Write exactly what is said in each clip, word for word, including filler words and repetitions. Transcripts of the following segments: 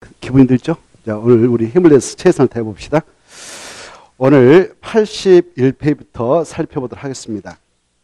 기분이 들죠? 자, 오늘 우리 힘을 내서 최선을 다해봅시다. 오늘 팔십일 페이지부터 살펴보도록 하겠습니다.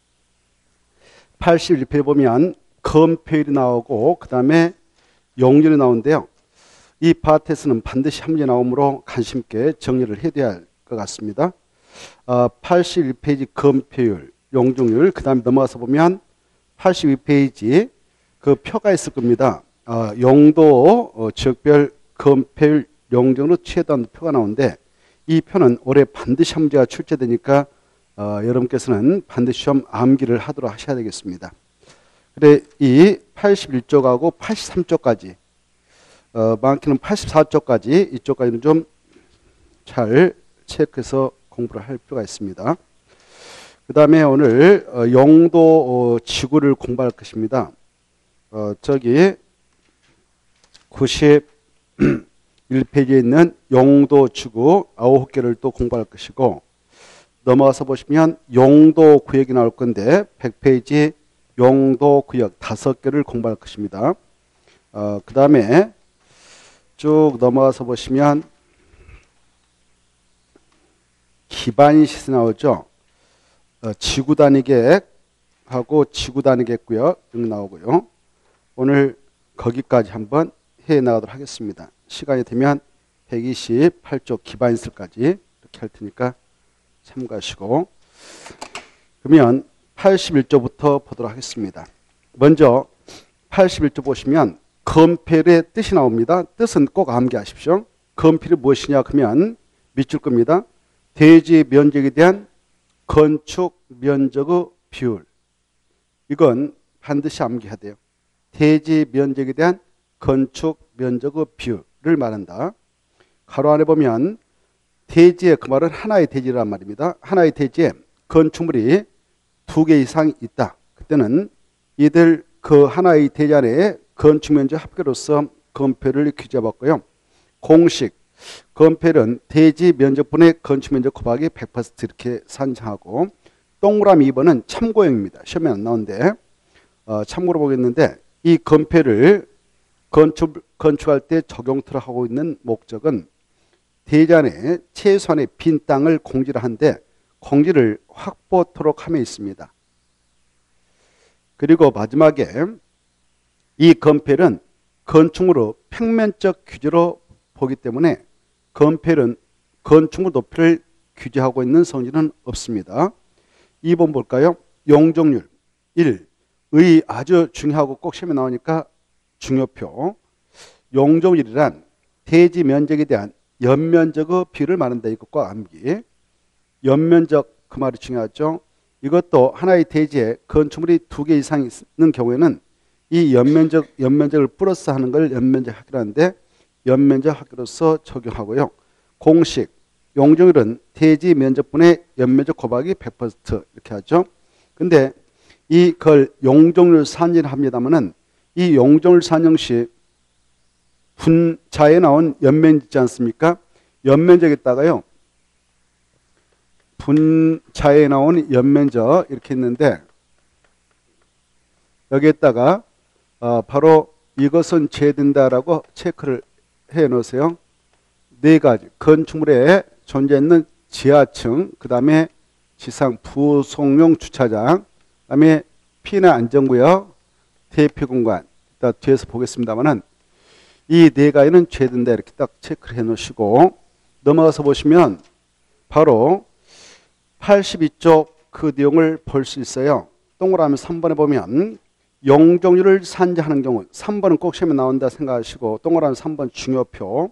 팔십일 페이지 보면 검표율이 나오고 그 다음에 용률이 나오는데요. 이 파트에서는 반드시 한 문제 나오므로 관심 있게 정리를 해야 할 것 같습니다. 어, 팔십일 페이지 검표율, 용적률, 그 다음에 넘어가서 보면 팔십이 페이지 그 표가 있을 겁니다. 어, 용도, 어, 지역별 검표율, 용적으로 취해던 표가 나오는데 이 표는 올해 반드시 한 문제가 출제되니까 어, 여러분께서는 반드시 좀 암기를 하도록 하셔야 되겠습니다. 그래, 이 팔십일 쪽하고 팔십삼 쪽까지, 어, 많게는 팔십사 쪽까지, 이쪽까지는 좀 잘 체크해서 공부를 할 필요가 있습니다. 그 다음에 오늘 어, 용도 어, 지구를 공부할 것입니다. 어, 저기 구십일 페이지에 있는 용도 지구 아홉 개를 또 공부할 것이고, 넘어가서 보시면 용도 구역이 나올 건데 백 페이지 용도 구역 다섯 개를 공부할 것입니다. 어, 그 다음에 쭉 넘어가서 보시면 기반 시세 나오죠. 어, 지구 단위 계획하고 지구 단위 계획 구역 여기 나오고요. 오늘 거기까지 한번 해 나가도록 하겠습니다. 시간이 되면 백이십팔 쪽 기반시설까지 이렇게 할 테니까 참고하시고, 그러면 팔십일 쪽부터 보도록 하겠습니다. 먼저 팔십일 쪽 보시면 검표율의 뜻이 나옵니다. 뜻은 꼭 암기하십시오. 검표율이 무엇이냐 하면 밑줄 겁니다. 대지 면적에 대한 건축 면적의 비율. 이건 반드시 암기해야 돼요. 대지 면적에 대한 건축 면적의 비율을 말한다. 가로 안에 보면 대지의 그 말은 하나의 대지란 말입니다. 하나의 대지에 건축물이 두 개 이상 있다. 그때는 이들 그 하나의 대지 안에 건축 면적 합계로서 검표를 규정해봤고요. 공식 검표는 대지 면적분의 건축 면적 곱하기 백 퍼센트 이렇게 산정하고, 동그라미 이 번은 참고형입니다. 시험에 안 나오는데 어, 참고로 보겠는데, 이 검표를 건축, 건축할 때 적용토록 하고 있는 목적은 대지 안에 최소한의 빈 땅을 공지를 하는데 공지를 확보토록 함에 있습니다. 그리고 마지막에 이 검표는 건축물의 평면적 규제로 보기 때문에 검표는 건축물 높이를 규제하고 있는 성질은 없습니다. 이 번 볼까요? 용적률 일. 의 아주 중요하고 꼭 시험에 나오니까 중요표. 용적률이란 대지 면적에 대한 연면적의 비율을 말한다. 이것과 암기. 연면적 그 말이 중요하죠. 이것도 하나의 대지에 건축물이 두 개 이상 있는 경우에는 이 연면적, 연면적을 플러스 하는 걸 연면적 합계로 하는데 연면적 합계로서 적용하고요. 공식, 용적률은 대지 면적분의 연면적 곱하기 백 퍼센트 이렇게 하죠. 근데 이걸 용적률 산정을 합니다만은 이 용적률 산정 시 분자에 나온 연면적 있지 않습니까? 연면적에다가요, 분자에 나온 연면적 이렇게 있는데 여기에다가 어, 바로 이것은 제된다라고 체크를 해 놓으세요. 네 가지 건축물에 존재하는 지하층, 그 다음에 지상 부속용 주차장, 그 다음에 피나 안전구역, 대피공간, 이따 뒤에서 보겠습니다만은 이 네 가지는 제된다 이렇게 딱 체크를 해 놓으시고, 넘어가서 보시면 바로 팔십이 쪽 그 내용을 볼 수 있어요. 동그라미 삼 번에 보면 용적률을 산정하는 경우, 삼 번은 꼭 시험에 나온다 생각하시고 동그라미 삼 번 중요표.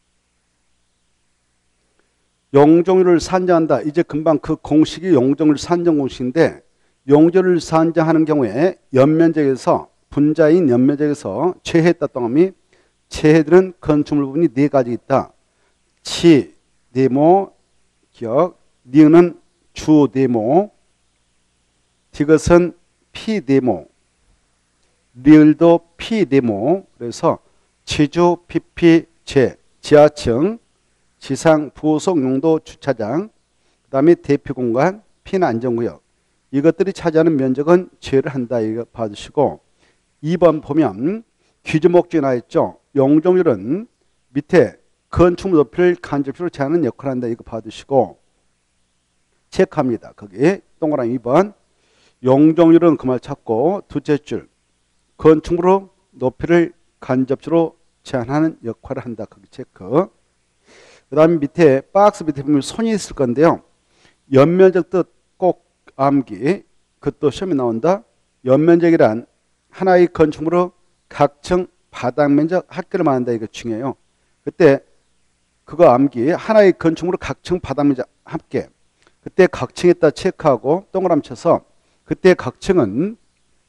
용적률을 산정한다. 이제 금방 그 공식이 용적률 산정 공식인데, 용적률을 산정하는 경우에 연면적에서 분자인 연면적에서 최해했다 동함이 최해들은 건축물 부분이 네 가지 있다. 치, 네모, 기억, 니은은 주 네모, 디귿은 피 네모, 리을도 피 네모. 그래서 지주, 피피, 제, 지하층, 지상 부속 용도 주차장, 그 다음에 대피 공간, 피나 안전구역, 이것들이 차지하는 면적은 제를 한다. 이거 봐주시고, 이 번 보면 규제 목적이 나와 있죠. 용적률은 밑에 건축물 높이를 간접적으로 제한하는 역할을 한다. 이거 봐두시고 체크합니다. 거기 동그라미 이 번 용적률은 그 말 찾고 두째 줄 건축물로 높이를 간접적으로 제한하는 역할을 한다. 거기 체크. 그 다음에 밑에 박스 밑에 보면 손이 있을 건데요. 연면적 뜻 꼭 암기. 그것도 시험에 나온다. 연면적이란 하나의 건축물로 각층 바닥 면적 합계를 말한다. 이거 중요해요. 그때 그거 암기. 하나의 건축물로 각층 바닥 면적 합계. 그때 각층에다 체크하고 동그라미 쳐서 그때 각층은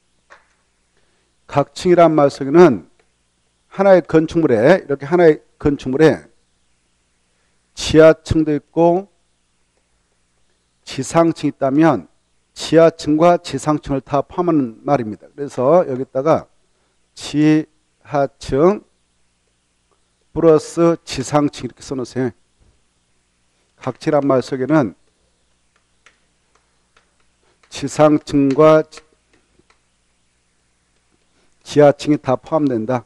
각층이란 말 속에는 하나의 건축물에 이렇게 하나의 건축물에 지하층도 있고 지상층이 있다면 지하층과 지상층을 다 포함하는 말입니다. 그래서 여기다가 지하층 플러스 지상층 이렇게 써놓으세요. 각층이란 말 속에는 지상층과 지하층이 다 포함된다.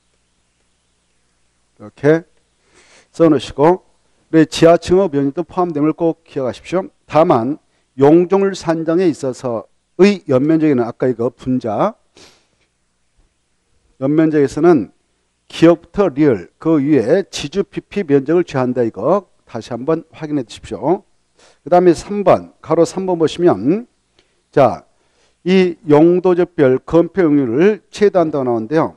이렇게 써놓으시고 지하층의 면적도 포함됨을 꼭 기억하십시오. 다만 용적률 산정에 있어서의 연면적에는 아까 이거 분자 연면적에서는 기역부터 리얼 그 위에 지주 피피 면적을 취한다. 이거 다시 한번 확인해 주십시오. 그 다음에 삼 번 가로 삼 번 보시면 자, 이 용도적별 건폐 용률을 최대한도가 나오는데요.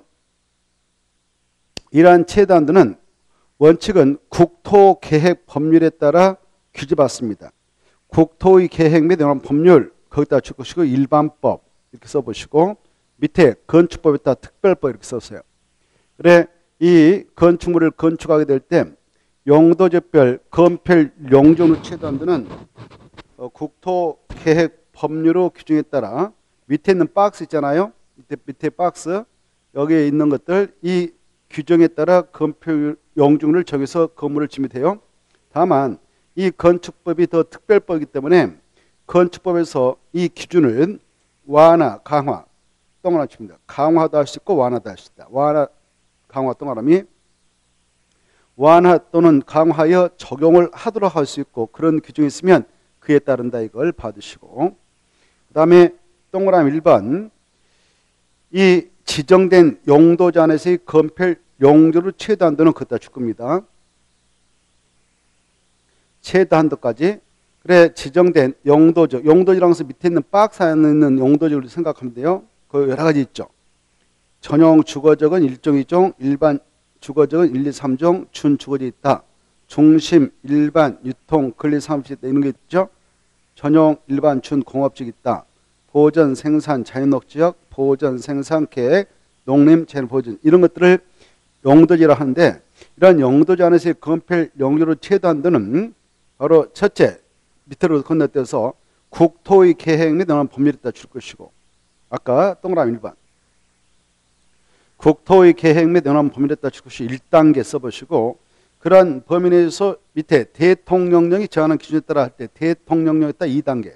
이러한 최대한도는 원칙은 국토계획 법률에 따라 규제받습니다. 국토의 계획 및 법률 거기다 적으시고 일반법 이렇게 써보시고 밑에 건축법에 따라 특별법 이렇게 썼어요. 그래 이 건축물을 건축하게 될 때 용도적별 건폐 용적률 최대한도는 어, 국토계획 법률의 규정에 따라 밑에 있는 박스 있잖아요. 밑에, 밑에 박스 여기에 있는 것들 이 규정에 따라 건폐 용적률을 정해서 건물을 지으면 돼요. 다만 이 건축법이 더 특별법이기 때문에 건축법에서 이 기준을 완화, 강화, 동그라미 칩니다. 강화도 할 수 있고 완화도 할 수 있다. 완화, 강화 동그라미 완화 또는 강화하여 적용을 하도록 할 수 있고 그런 규정이 있으면 그에 따른다. 이걸 받으시고 그 다음에 동그라미 일 번 이 지정된 용도지 안에서의 건폐 용도를 최대 한도는 걷다 줄 겁니다. 최대 한도까지. 그래 지정된 용도적 용도지라는 것은 밑에 있는 박스 안에 있는 용도지를 생각하면 돼요. 그 여러 가지 있죠. 전용 주거적은 일 종, 이 종, 일반 주거적은 일, 이, 삼 종, 준주거지 있다. 중심, 일반, 유통, 근리, 사무실 있다. 이런 게 있죠. 전용, 일반, 준, 공업적 있다. 보전, 생산, 자연녹지역, 보전, 생산, 계획, 농림, 재능, 보전 이런 것들을 용도지라 하는데 이러한 용도지 안에서의 건폐 용도로 최대한도는 바로 첫째 밑으로 건너뛰어서 국토의 계획 및 법률에 따라 줄 것이고 아까 동그라미 일 번 국토의 계획 및 법률에 따라 줄 것이 일 단계 써보시고 그러한 범위 내에서 밑에 대통령령이 정하는 기준에 따라 할 때 대통령령에 따라 이 단계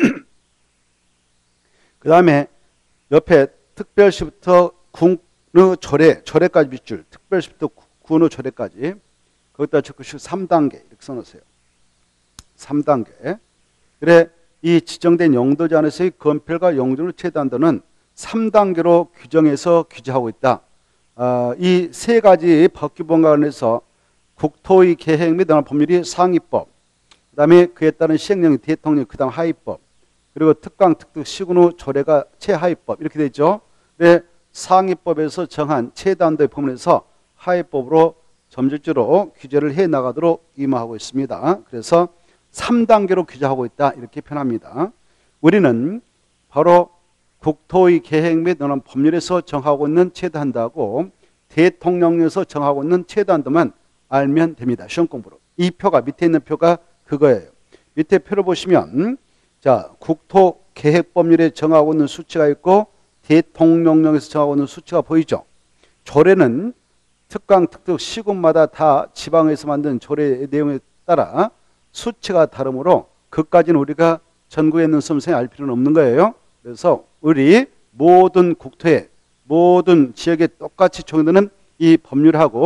그 다음에 옆에 특별시부터 군의 조례, 조례까지 밑줄 특별시부터 군의 조례까지 거기다 적으시고 삼 단계 이렇게 써놓으세요. 삼 단계 그래 이 지정된 용도지 안에서의 건폐가 용도를 최대한도는 삼 단계로 규정해서 규제하고 있다. 어, 이 세 가지 법규범과 관련해서 국토의 계획 및 법률이 상위법 그 다음에 그에 따른 시행령이 대통령 그 다음 하위법 그리고 특강, 특특, 시군의 조례가 최하위법 이렇게 되죠. 네, 상위법에서 정한 최단도의 법문에서 하위법으로 점진적으로 규제를 해나가도록 임하고 있습니다. 그래서 삼 단계로 규제하고 있다 이렇게 표현합니다. 우리는 바로 국토의 계획 및 법률에서 정하고 있는 최단도하고 대통령령에서 정하고 있는 최단도만 알면 됩니다. 시험 공부로. 이 표가 밑에 있는 표가 그거예요. 밑에 표를 보시면 자, 국토계획법률에 정하고 있는 수치가 있고 대통령령에서 정하고 있는 수치가 보이죠. 조례는 특강, 특특, 시군마다 다 지방에서 만든 조례의 내용에 따라 수치가 다르므로 그까지는 우리가 전국에 있는 수험생이 알 필요는 없는 거예요. 그래서 우리 모든 국토에 모든 지역에 똑같이 적용되는 이 법률하고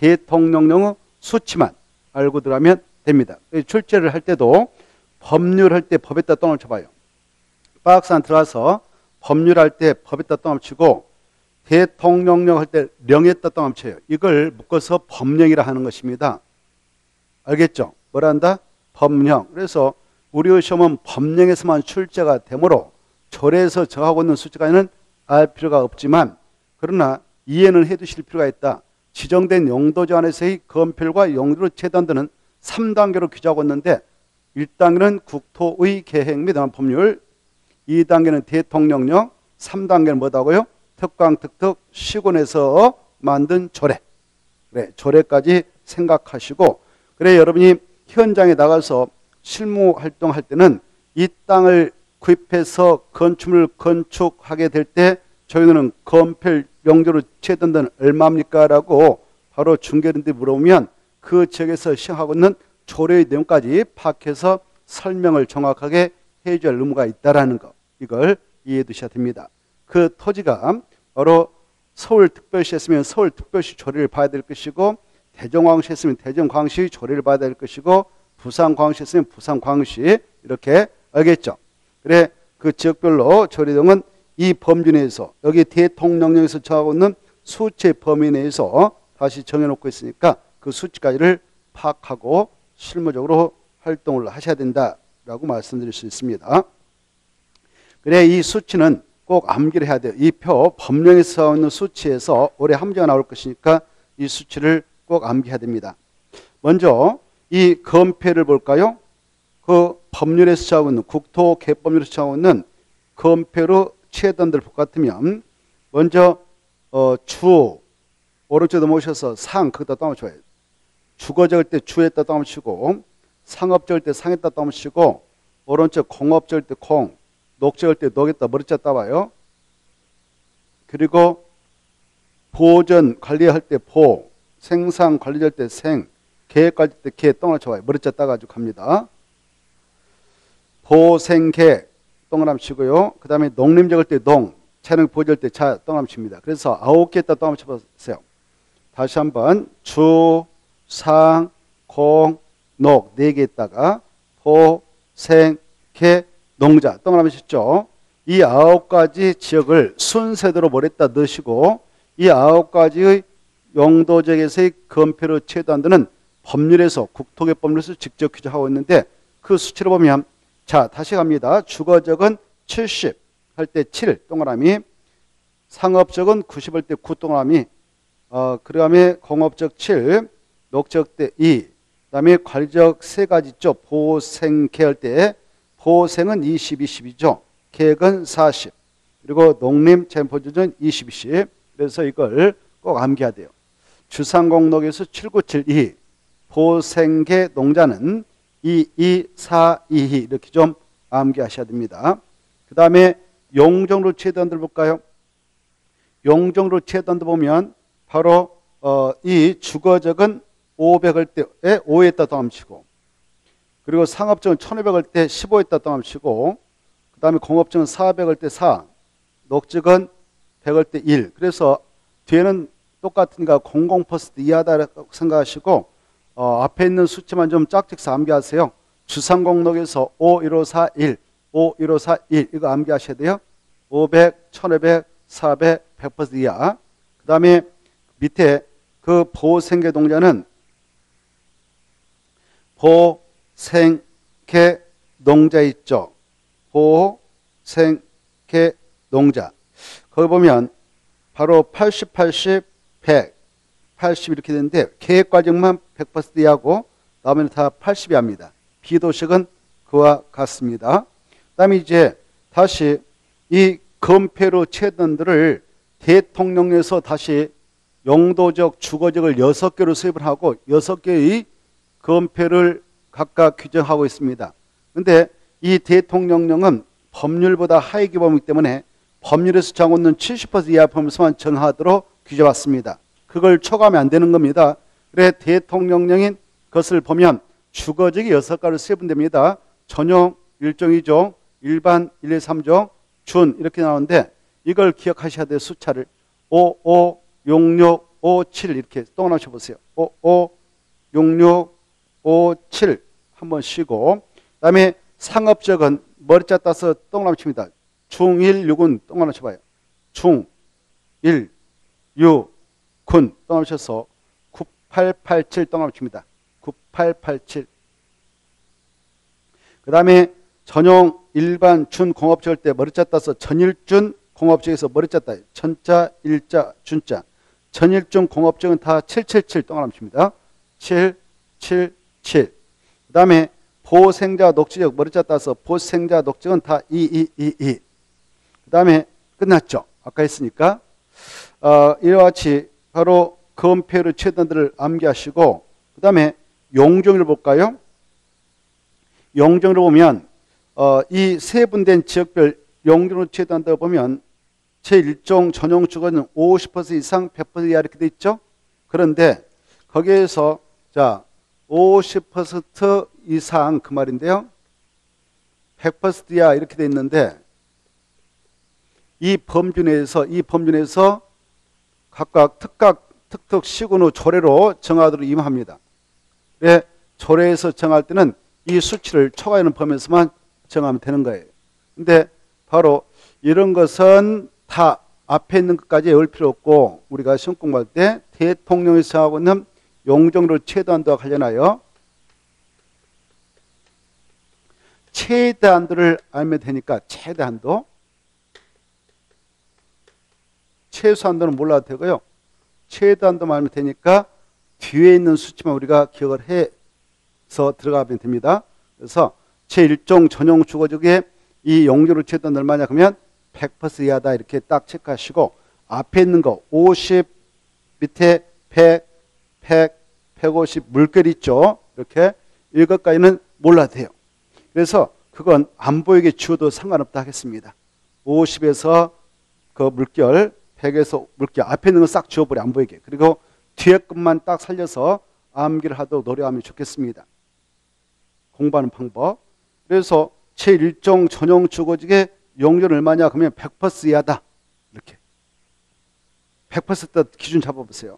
대통령령의 수치만 알고 들어가면 됩니다. 출제를 할 때도 법률 할 때 법에다 똥을 쳐봐요. 박스 안 들어가서 법률 할 때 법에다 똥을 치고 대통령령 할 때 령에다 똥을 쳐요. 이걸 묶어서 법령이라 하는 것입니다. 알겠죠? 뭐라 한다? 법령. 그래서 우리의 시험은 법령에서만 출제가 되므로 절에서 정하고 있는 수치까지는 알 필요가 없지만 그러나 이해는 해두실 필요가 있다. 지정된 용도지 안에서의 건폐율과 용도로 채단되는 삼 단계로 규정하고 있는데 일 단계는 국토의 계획 및 법률, 이 단계는 대통령령, 삼 단계는 뭐다고요? 특강, 특특, 시군에서 만든 조례. 그래, 조례까지 생각하시고 그래 여러분이 현장에 나가서 실무 활동할 때는 이 땅을 구입해서 건축물을 건축하게 될 때 저희는 건폐 용도로 채단된 얼마입니까? 라고 바로 중개인들이 물어보면 그 지역에서 시행하고 있는 조례의 내용까지 파악해서 설명을 정확하게 해줘야 할 의무가 있다는 거. 이걸 이해해 두셔야 됩니다. 그 토지가 바로 서울특별시 했으면 서울특별시 조례를 봐야 될 것이고 대전광시 했으면 대전광시 조례를 봐야 될 것이고 부산광시 했으면 부산광시 이렇게 알겠죠? 그래 그 지역별로 조례 등은 이 범주 내에서 여기 대통령령에서 정하고 있는 수치의 범위 내에서 다시 정해놓고 있으니까 그 수치까지를 파악하고 실무적으로 활동을 하셔야 된다라고 말씀드릴 수 있습니다. 그래 이 수치는 꼭 암기를 해야 돼요. 이 표 법령에서 나오는 수치에서 올해 한 문제가 나올 것이니까 이 수치를 꼭 암기해야 됩니다. 먼저 이 건폐를 볼까요? 그 법률에서 정하고 있는 국토 개법률에서 정하고 있는 건폐로 취해던들 것 같으면 먼저 어, 주 오른쪽에 넘어오셔서 상 거기다 따면 좋아요. 주거 적을 때 주에다 따면 치고 상업 적을 때 상에다 따면 치고 오른쪽 공업 적을 때 콩, 녹 적을 때 녹에다 머리자 따봐요. 그리고 보전 관리할 때 보, 생산 관리할 때 생, 계획 관리 때 계 똥을 쳐봐요. 머리자 따가지고 갑니다. 보생계 동그라미 치고요. 그 다음에 농림 적을 때 농, 차량 보절 때 차 동그라미 칩니다. 그래서 아홉 개에다 동그라미 쳐보세요. 다시 한번 주, 상, 공, 녹 네 개에다가 보, 생, 계, 농자 동그라미 쳤죠. 이 아홉 가지 지역을 순서대로 머리에다 넣으시고 이 아홉 가지의 용도지역에서의 건폐로 채도한다는 법률에서 국토개법률에서 직접 규정하고 있는데 그 수치를 보면 자 다시 갑니다. 주거적은 칠십 할 때 칠 동그라미, 상업적은 구십 할 때 구 동그라미, 어, 그 다음에 공업적 칠, 녹적 때 이, 그 다음에 관리적 세 가지 있죠. 보생, 계할 때 보생은 이십, 이십이죠. 계획은 사십, 그리고 농림, 젠포주는 이십, 이십. 그래서 이걸 꼭 암기해야 돼요. 주상공록에서 칠구칠이, 보생계 농자는 이, 이, 사, 이, 이 이렇게 좀 암기하셔야 됩니다. 그 다음에 용적으로 채단들 볼까요? 용적으로 채단들 보면 바로 어, 이 주거적은 오백 할 때에 오에다 더함치고 그리고 상업적은 천오백 할 때 십오에다 더함치고 그 다음에 공업적은 사백 할 때 사, 녹적은 백 할 때 일. 그래서 뒤에는 똑같으니까 공공 퍼센트 이하다라고 생각하시고 어, 앞에 있는 수치만 좀 짝짝서 암기하세요. 주상공록에서 오, 일오, 사, 일, 오, 일오, 사, 일 이거 암기하셔야 돼요. 오백, 천오백, 사백, 백 퍼센트 이하. 그 다음에 밑에 그 보생계 농자는 보생계 농자 있죠. 보생계 농자. 거기 보면 바로 팔십, 팔십, 백, 팔십 이렇게 되는데 계획 과정만 백 퍼센트 이하고 나머지는 다 팔십 이하입니다. 비도식은 그와 같습니다. 그 다음에 이제 다시 이 건폐로 채던들을 대통령에서 다시 용도적 주거적을 여섯 개로 수입을 하고 여섯 개의 건폐를 각각 규정하고 있습니다. 그런데 이 대통령령은 법률보다 하위 규범이기 때문에 법률에서 정하고 있는 칠십 퍼센트 이하 범위에서만 정하도록 규정했습니다. 그걸 초과하면 안 되는 겁니다. 그래 대통령령인 것을 보면 주거적이 여섯 가지로 세분됩니다. 전용 일 종, 이 종, 일반 일, 이, 삼 종, 준 이렇게 나오는데 이걸 기억하셔야 돼요. 숫자를 오, 오, 육, 육, 오, 칠 이렇게 동그라미 쳐보세요. 오오, 육육, 오칠 한번 쉬고, 그 다음에 상업적은 머리자 따서 동그라미 칩니다. 중일, 육은 동그라미 쳐봐요. 중, 일, 육, 군 동그라미 쳐서 구팔팔칠 동그라미 칩니다. 구팔팔칠. 그 다음에 전용, 일반, 준, 공업적일 때 머리자 따서 전일준, 공업적에서 머리자 따 천자, 일자, 준자. 전일준, 공업적은 다 칠칠칠 동그라미 칩니다. 칠, 칠, 칠. 그 다음에 보생자, 녹지적 머리자 따서 보생자, 녹지적은 다 이, 이, 이, 이. 그 다음에 끝났죠. 아까 했으니까. 어, 이와 같이 바로 검표율의 최단들을 암기하시고, 그 다음에 용적률을 볼까요? 용적률을 보면 어, 이 세분된 지역별 용적률 최단들 보면 제일 종 전용 주거는 오십 퍼센트 이상 백 퍼센트 이하 이렇게 돼 있죠. 그런데 거기에서 자 오십 퍼센트 이상 그 말인데요. 백 퍼센트 이하 이렇게 돼 있는데 이 범주 내에서 이 범주 내에서 각각 특각 특특 시군의 조례로 정하도록 임합니다. 왜 조례에서 정할 때는 이 수치를 초과하는 범위에서만 정하면 되는 거예요. 근데 바로 이런 것은 다 앞에 있는 것까지 외울 필요 없고 우리가 시험 공부할 때 대통령이 정하고 있는 용적률 최대한도와 관련하여 최대한도를 알면 되니까 최대한도, 최소한도는 몰라도 되고요. 최대한도만 알면 되니까 뒤에 있는 수치만 우리가 기억을 해서 들어가면 됩니다. 그래서 제일 종 전용 주거지역에 이 용적률 최대한도 얼마냐 그러면 백 퍼센트 이하다 이렇게 딱 체크하시고 앞에 있는 거 오십, 밑에 백, 백, 백오십 물결 있죠. 이렇게 이것까지는 몰라도 돼요. 그래서 그건 안 보이게 지워도 상관없다 하겠습니다. 오십에서 그 물결, 백에서 물결 앞에 있는 건 싹 지워버려 안 보이게. 그리고 뒤에 것만 딱 살려서 암기를 하도록 노력하면 좋겠습니다. 공부하는 방법. 그래서 제일 종 전용 주거지역의 용적률 얼마냐 그러면 백 퍼센트 이하다. 이렇게. 백 퍼센트 기준 잡아보세요.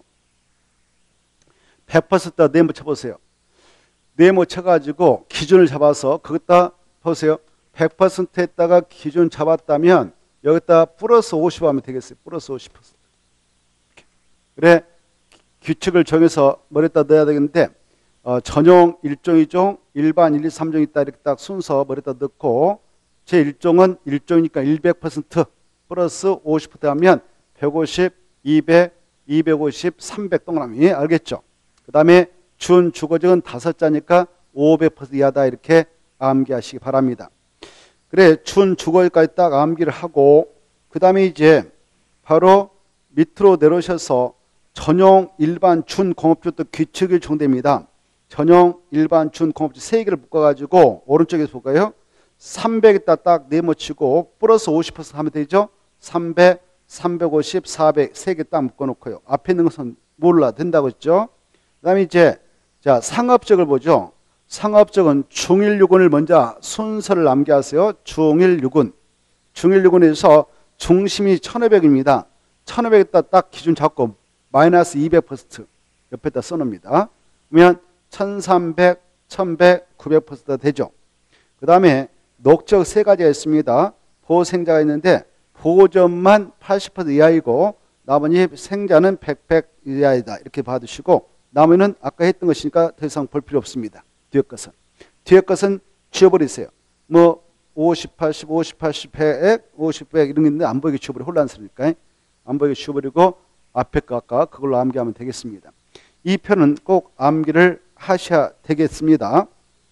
백 퍼센트 네모 쳐보세요. 네모 쳐가지고 기준을 잡아서 거기다 보세요. 백 퍼센트에다가 기준 잡았다면 여기다 플러스 오십 하면 되겠어요. 플러스 오십 퍼센트. 이렇게. 그래 규칙을 정해서 머리에다 넣어야 되겠는데 어, 전용 일 종, 이 종, 일반 일, 이, 삼 종 있다 이렇게 딱 순서 머리에다 넣고 제일 종은 일 종이니까 백 퍼센트 플러스 오십 퍼센트 하면 백오십, 이백, 이백오십, 삼백 동그라미 알겠죠? 그 다음에 준 주거지역은 다섯 자니까 오백 퍼센트 이하다 이렇게 암기하시기 바랍니다. 그래 준 주거지역까지 딱 암기를 하고 그 다음에 이제 바로 밑으로 내려오셔서 전용, 일반, 준, 공업주도 규칙이 적용됩니다. 전용, 일반, 준, 공업주 세 개를 묶어가지고 오른쪽에서 볼까요? 삼백에다 딱 네모치고 플러스 오십 퍼센트 하면 되죠? 삼백, 삼백오십, 사백 세 개 딱 묶어놓고요. 앞에 있는 것은 몰라 된다고 했죠? 그 다음에 이제 자 상업적을 보죠. 상업적은 중일 유군을 먼저 순서를 암기하세요. 중일 유군. 중일 유군에서 중심이 천오백입니다. 천오백에다 딱 기준 잡고 마이너스 이백 퍼센트 옆에다 써놓습니다. 그러면 천삼백, 천백, 구백 퍼센트 되죠. 그 다음에 녹적 세 가지가 있습니다. 보생자가 있는데 보점만 팔십 퍼센트 이하이고 나머지 생자는 백, 백 이하이다 이렇게 봐두시고 나머지는 아까 했던 것이니까 더 이상 볼 필요 없습니다. 뒤에 것은. 뒤에 것은 지워버리세요. 뭐 오십, 팔십, 오십, 팔십, 백, 오십, 백 이런 게 있는데 안 보이게 지워버리고 혼란스러우니까 안 보이게 지워버리고 앞에 거 아까 그걸로 암기하면 되겠습니다. 이 표는 꼭 암기를 하셔야 되겠습니다.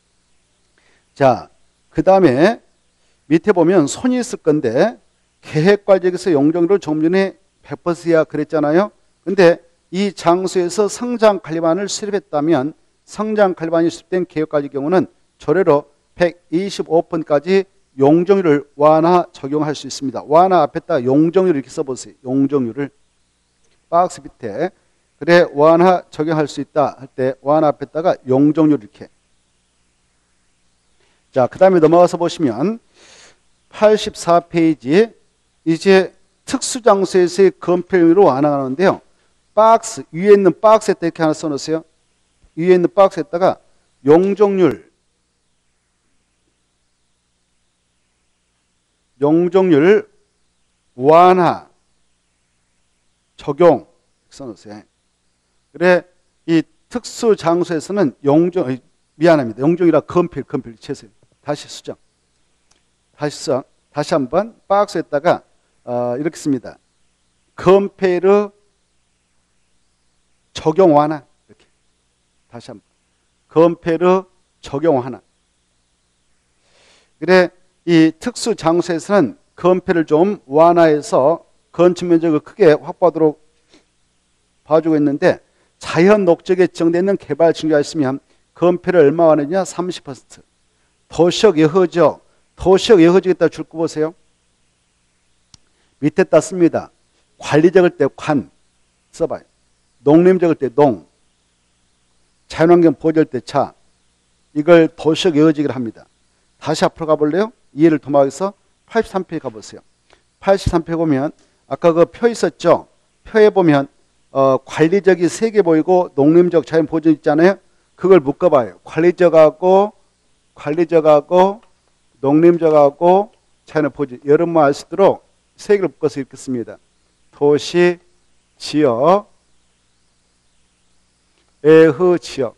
자, 그 다음에 밑에 보면 손이 있을 건데 계획관리에서 용적률을 좀 전에 백 퍼센트 이하 그랬잖아요. 근데 이 장소에서 성장관리반을 수립했다면 성장관리반이 수립된 계획관리 경우는 조례로 백이십오 번까지 용적률을 완화 적용할 수 있습니다. 완화 앞에다 용적률 이렇게 써보세요. 용적률을 박스 밑에 그래 완화 적용할 수 있다 할 때 완화 앞에다가 용적률 이렇게. 자, 그 다음에 넘어가서 보시면 팔십사 페이지 이제 특수장소에서의 검표율로 완화하는데요. 박스, 위에 있는 박스에다 이렇게 하나 써놓으세요. 위에 있는 박스에다가 용적률, 용적률 완화, 적용 써놓으세요. 그래, 이 특수 장소에서는 용적, 미안합니다. 용적이라 건필, 건필 채세요. 다시 수정. 다시 수정. 다시 한번 박스에다가 어, 이렇게 씁니다. 컴페르 적용 완화. 이렇게. 다시 한번. 컴페르 적용 완화. 그래, 이 특수 장소에서는 컴페를 좀 완화해서 건축 면적을 크게 확보하도록 봐주고 있는데, 자연 녹적에 지정되어 있는 개발 징조가 있으면 건폐를 얼마 완화하느냐? 삼십 퍼센트. 도시적 여허지역, 도시적 여허지역에다 줄 거 보세요. 밑에 땄습니다. 관리적일 때 관 써봐요. 농림적일 때 농, 자연환경 보호할 때 자. 이걸 도시적 여허지역을 합니다. 다시 앞으로 가볼래요? 이해를 도모하기 위해서 팔십삼 페이지 가보세요. 팔십삼 페이지 보면 아까 그 표 있었죠? 표에 보면 어, 관리적이 세 개 보이고 농림적 자연 보존 있잖아요. 그걸 묶어봐요. 관리적하고 관리적하고 농림적하고 자연 보존. 여러분만 알 수 있도록 세 개를 묶어서 읽겠습니다. 도시, 지역, 애허, 지역.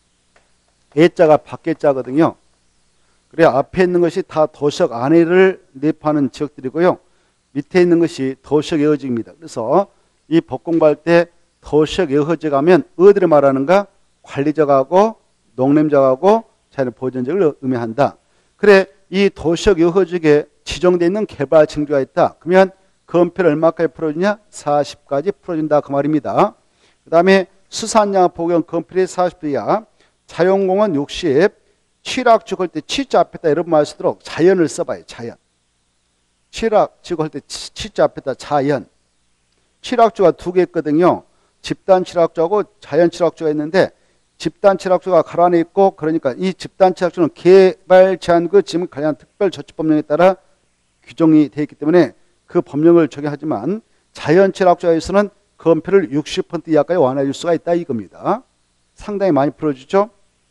애자가 밖에 자거든요. 그래, 앞에 있는 것이 다 도시역 안에를 내포하는 지역들이고요. 밑에 있는 것이 도시역 여허지역입니다. 그래서 이 법 공부할 때 도시역 여허지역 하면 어디를 말하는가? 관리적하고 농림적하고 자연 보존적을 의미한다. 그래, 이 도시역 여허지역에 지정되어 있는 개발 징조가 있다. 그러면 건폐를 얼마까지 풀어주냐? 사십까지 풀어준다. 그 말입니다. 그 다음에 수산양 보경 건폐율이 사십 도 이하, 자연공원 육십, 칠학주 걸 때 치자 앞에다 여러분 말 수 있도록 자연을 써봐요. 자연. 칠학주 걸 때 치자 앞에다 자연. 칠학주가 두 개 있거든요. 집단 칠학주하고 자연 칠학주가 있는데, 집단 칠학주가 가란에 있고, 그러니까 이 집단 칠학주는 개발 제한구 지금 관련 특별 조치 법령에 따라 규정이 되어 있기 때문에 그 법령을 적용하지만, 자연 칠학주에서는 건폐를 육십 퍼센트 이하까지 완화해 줄 수가 있다 이겁니다. 상당히 많이 풀어주죠.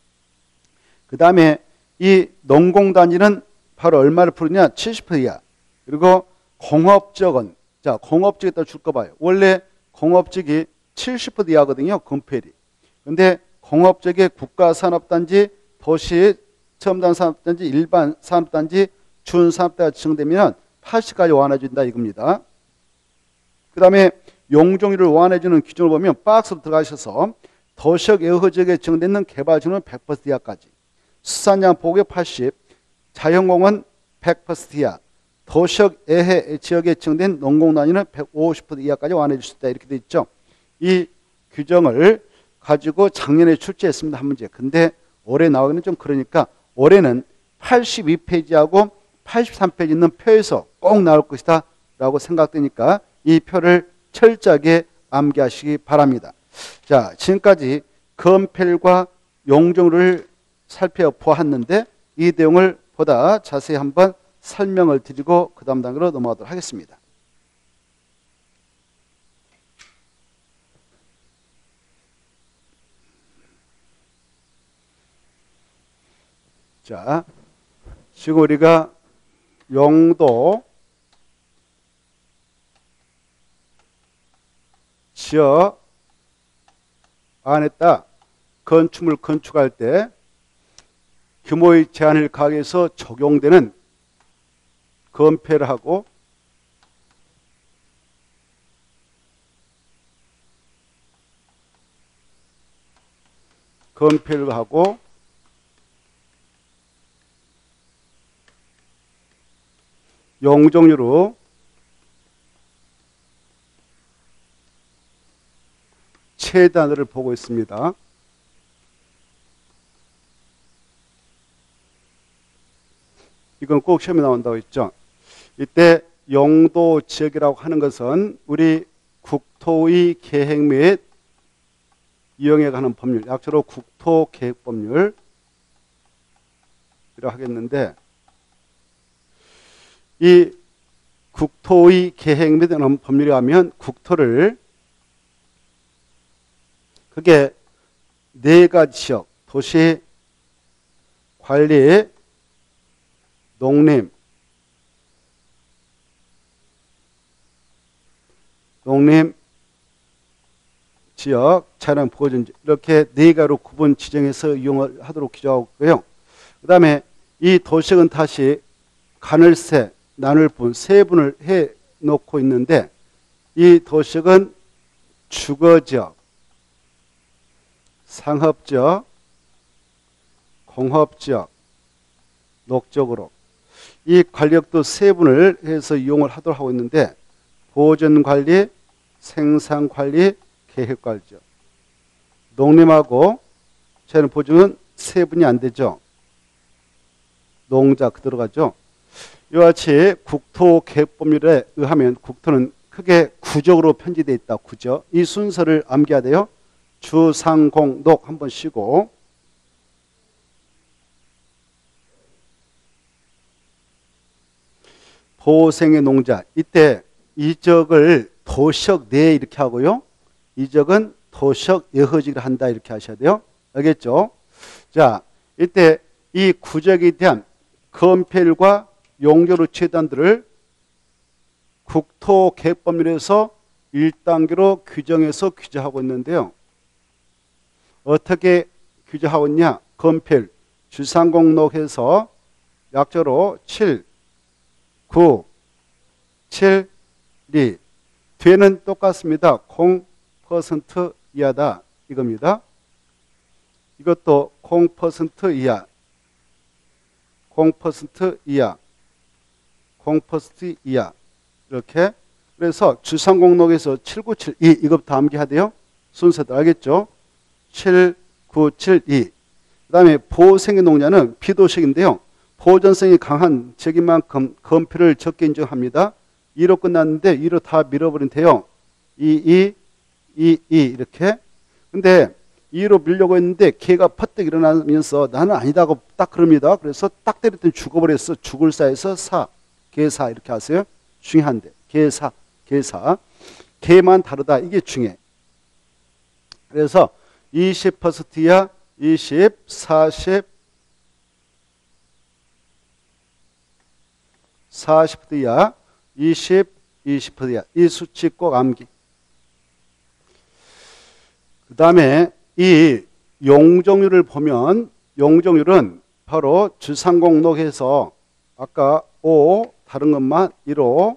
그 다음에 이 농공단지는 바로 얼마를 풀느냐? 칠십 퍼센트 이하. 그리고 공업적은, 자, 공업적에다 줄 거 봐요. 원래 공업적이 칠십 퍼센트 이하거든요. 건폐율이. 근데 공업적의 국가산업단지, 도시 첨단 산업단지, 일반 산업단지, 준산업단지가 지정되면 팔십까지 완화해준다 이겁니다. 그 다음에 용적률을 완화해주는 기준을 보면 박스로 들어가셔서 도시역 여허지역에 지정되는 개발지는 백 퍼센트 이하까지, 수산양 보호구역 팔십, 자연공원 백 퍼센트 이하, 도시역 애해 지역에 지정된 농공단지는 백오십 퍼센트 이하까지 완화해 줄 수 있다 이렇게 돼 있죠. 이 규정을 가지고 작년에 출제했습니다. 한 문제. 근데 올해 나오기는 좀 그러니까 올해는 팔십이 페이지하고 팔십삼 페이지 있는 표에서 꼭 나올 것이다 라고 생각되니까 이 표를 철저하게 암기하시기 바랍니다. 자, 지금까지 건폐율과 용적률을 살펴보았는데 이 내용을 보다 자세히 한번 설명을 드리고 그 다음 단계로 넘어가도록 하겠습니다. 자, 지금 우리가 용도, 지역 안에다 건축물 건축할 때 규모의 제한을 가해서 적용되는 건폐를 하고 건폐를 하고 용적률로 최단어를 보고 있습니다. 이건 꼭 시험에 나온다고 했죠. 이때 용도 지역이라고 하는 것은 우리 국토의 계획 및 이용에 관한 법률, 약자로 국토계획법률이라고 하겠는데, 이 국토의 계획 및 법률에 하면 국토를 그게 네 가지 지역, 도시, 관리, 농림, 농림, 지역, 차량 보존지 이렇게 네 가지로 구분 지정해서 이용을 하도록 규정하고 있고요. 그 다음에 이 도시역은 다시 가늘세, 나눌분, 세분을 해 놓고 있는데 이 도시역은 주거지역, 상업지역, 공업지역, 녹적으로 이 관리역도 세분을 해서 이용을 하도록 하고 있는데 보존관리, 생산관리, 계획관리죠. 농림하고 저는 보증은 세분이 안 되죠. 농자 그 들어가죠. 이와 같이 국토계획법률에 의하면 국토는 크게 구적으로 편제되어 있다. 구적. 이 순서를 암기해야 돼요. 주, 상, 공, 녹 한번 쉬고 보생의 농자. 이때 이적을 도시역 내에 이렇게 하고요. 이적은 도시역 여허지를 한다 이렇게 하셔야 돼요. 알겠죠? 자, 이때 이 구적에 대한 건폐율과 용적으로 최단들을 국토계획법률에서 일 단계로 규정해서 규정하고 있는데요. 어떻게 규정하고 있냐? 건폐율 주상공록해서 약조로 칠, 구, 칠, 이 뒤에는 똑같습니다. 공 퍼센트 이하다 이겁니다. 이것도 공 퍼센트 이하, 공 퍼센트 이하, 공 퍼센트 이하 이렇게. 그래서 주상공록에서 칠, 구, 칠, 이 이것부터 암기해야 돼요. 순서도 알겠죠? 칠, 구, 칠, 이. 그 다음에 보생의 농자는 비도식인데요. 보존성이 강한 지역인 만큼 건폐를 적게 인정합니다. 이로 끝났는데 이로 다 밀어버린대요. 이, 이, 이, 이 이렇게. 근데 이로 밀려고 했는데 개가 퍼뜩 일어나면서 나는 아니다고 딱 그럽니다. 그래서 딱 때렸더니 죽어버렸어. 죽을 사에서 사, 개사 이렇게 하세요. 중요한데 개사, 개사. 개만 다르다 이게 중요해. 그래서 이십 퍼센트 이하, 이십, 사십, 사십 퍼센트 이하, 이십, 이십 퍼센트 이하. 이 수치 꼭 암기. 그 다음에 이 용적률을 보면 용적률은 바로 주상공록에서 아까 오 다른 것만 일오,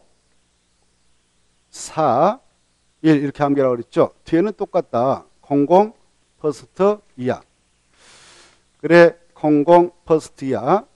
사, 일 이렇게 암기하라고 그랬죠. 뒤에는 똑같다. 공공 퍼센트 이하. 그래 공공 퍼센트 이하.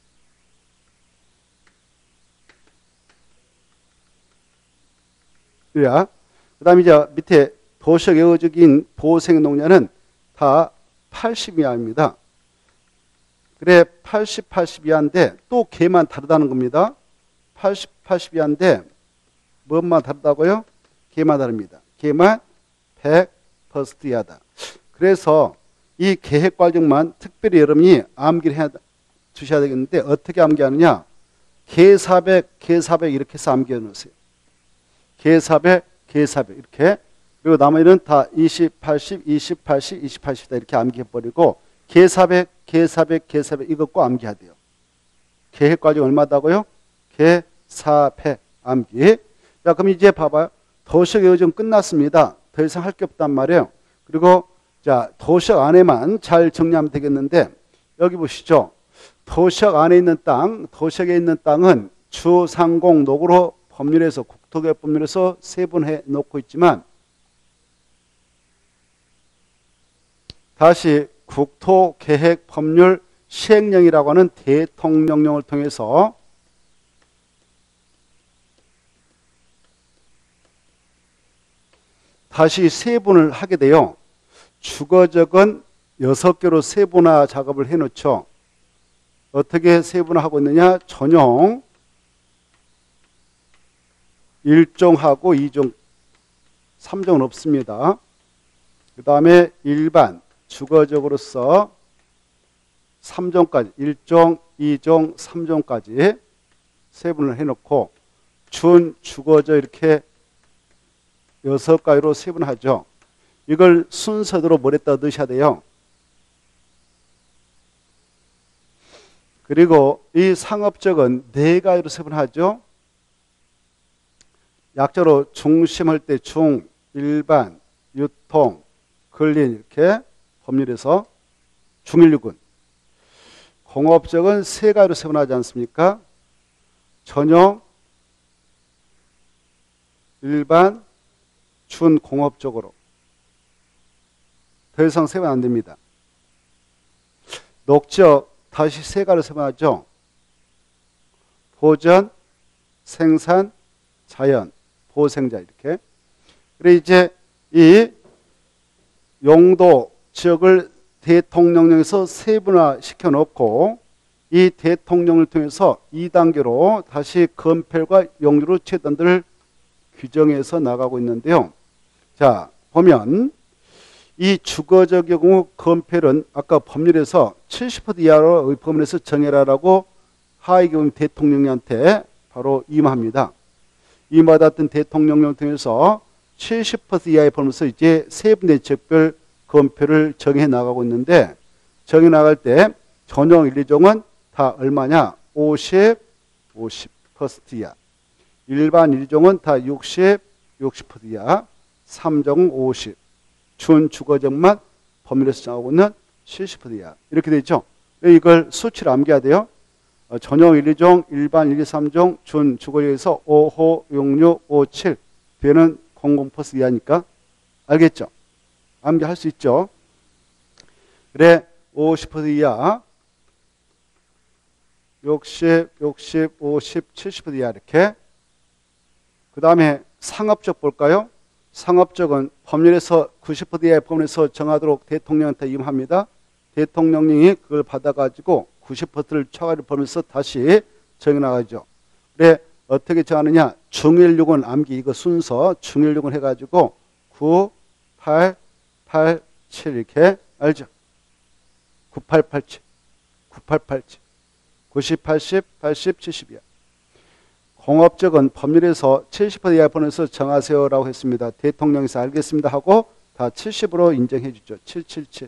이야. 그 다음에 이제 밑에 도시역 여적인 보생농자는 다 팔십 이하입니다. 그래 팔십, 팔십 이하인데 또 개만 다르다는 겁니다. 팔십, 팔십 이하인데 뭐만 다르다고요? 개만 다릅니다. 개만 백 퍼센트 이하다. 그래서 이 계획 과정만 특별히 여러분이 암기를 해 주셔야 되겠는데 어떻게 암기하느냐? 개 사백, 개 사백 이렇게 해서 암기해 놓으세요. 개 사백, 개 사백 이렇게. 그리고 나머지는 다 이십, 팔십, 이십, 팔십, 이십, 팔십이다 이렇게 암기해버리고 개 사백, 개 사백, 개 사백 이거 꼭 암기해야 돼요. 계획 과정 얼마다고요? 개 사백 암기. 자, 그럼 이제 봐봐요. 도시역 여정 끝났습니다. 더 이상 할 게 없단 말이에요. 그리고 자, 도시역 안에만 잘 정리하면 되겠는데 여기 보시죠. 도시역 안에 있는 땅, 도시역에 있는 땅은 주상공록으로 법률에서 국토계획 법률에서 세분해 놓고 있지만 다시 국토계획 법률 시행령이라고 하는 대통령령을 통해서 다시 세분을 하게 돼요. 주거적은 여섯 개로 세분화 작업을 해놓죠. 어떻게 세분화하고 있느냐? 전용, 일 종하고 이 종, 삼 종은 없습니다. 그 다음에 일반, 주거적으로서 삼 종까지, 일 종, 이 종, 삼 종까지 세분을 해놓고 준, 주거적 이렇게 여섯 가지로 세분하죠. 이걸 순서대로 뭘에다 넣으셔야 돼요. 그리고 이 상업적은 네 가지로 세분하죠. 약자로 중심할 때 중, 일반, 유통, 근린 이렇게 법률에서 중일류군. 공업적은 세 가지로 세분하지 않습니까? 전용, 일반, 준공업적으로. 더 이상 세분 안 됩니다. 녹적 다시 세 가지로 세분하죠. 보전, 생산, 자연, 보생자 이렇게. 그래 이제 이 용도 지역을 대통령령에서 세분화 시켜놓고 이 대통령을 통해서 이 단계로 다시 건폐율과 용도로 최단들을 규정해서 나가고 있는데요. 자 보면 이 주거적 경우 건폐율은 아까 법률에서 칠십 퍼센트 이하로 법률에서 정해라라고 하위 경우 대통령한테 바로 임합니다. 임받았던 대통령령을 통해서 칠십 퍼센트 이하의 법률에서 이제 세분의 지역별 건폐율을 정해 나가고 있는데 정해 나갈 때 전용 일, 이종은 다 얼마냐? 오십, 오십 퍼센트 이하. 일반 일, 이종은 다 육십, 육십 퍼센트 이하. 삼 종은 오십. 준주거적만 법률에서 정하고 있는 칠십 퍼센트 이하. 이렇게 되어 있죠. 이걸 수치를 암기해야 돼요. 전용 일, 이종, 일반 일, 이, 삼 종, 준주거적에서 오, 오, 육, 육, 오, 칠 뒤에는 공십 퍼센트 이하니까 알겠죠? 암기할 수 있죠. 그래 오십 퍼센트 이하, 육십, 육십, 오십, 칠십 퍼센트 이하 이렇게. 그 다음에 상업적 볼까요? 상업적은 법률에서 구십 퍼센트 이하의 법률에서 정하도록 대통령한테 임합니다. 대통령령이 그걸 받아가지고 구십 퍼센트를 초과를 보면서 다시 정해나가죠. 그래 어떻게 정하느냐? 중일육은 암기 이거 순서 중일육은 해가지고 구, 팔, 팔, 칠 이렇게 알죠? 구, 팔, 팔, 칠, 구, 팔, 팔, 칠, 구십, 팔십, 팔십, 칠십이야. 공업적은 법률에서 칠십 퍼센트 이하 법률에서 정하세요라고 했습니다. 대통령에서 알겠습니다 하고 다 칠십으로 인정해 주죠. 칠칠칠.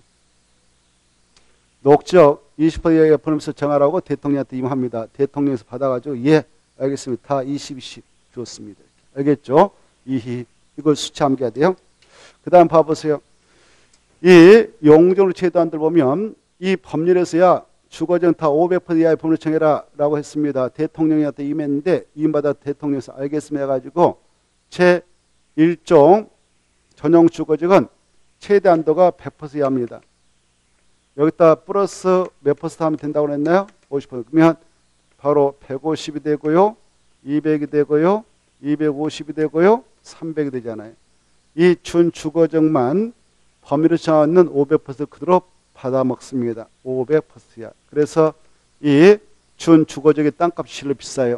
녹적 이십 퍼센트 이하 법률에서 정하라고 대통령한테 임합니다. 대통령에서 받아가지고 예 알겠습니다. 다 이십, 이십 줬습니다. 알겠죠? 이 이걸 수치 암기해야 돼요. 그 다음 봐보세요. 이 용적으로 제도안들 보면 이 법률에서야 주거적 다 오백 퍼센트 이하의 법률 정해라 라고 했습니다. 대통령한테 임했는데 임받아 대통령에서 알겠습니다 해가지고 제일 종 전용 주거적은 최대 한도가 백 퍼센트 이하입니다. 여기다 플러스 몇 퍼센트 하면 된다고 그랬나요? 오십 퍼센트. 그러면 바로 백오십이 되고요. 이백이 되고요. 이백오십이 되고요. 삼백이 되잖아요. 이 준주거적만 법률을 정하는 오백 퍼센트 그대로 받아먹습니다. 오백 퍼센트 이하. 그래서 이 준주거적의 땅값이 실로 비싸요.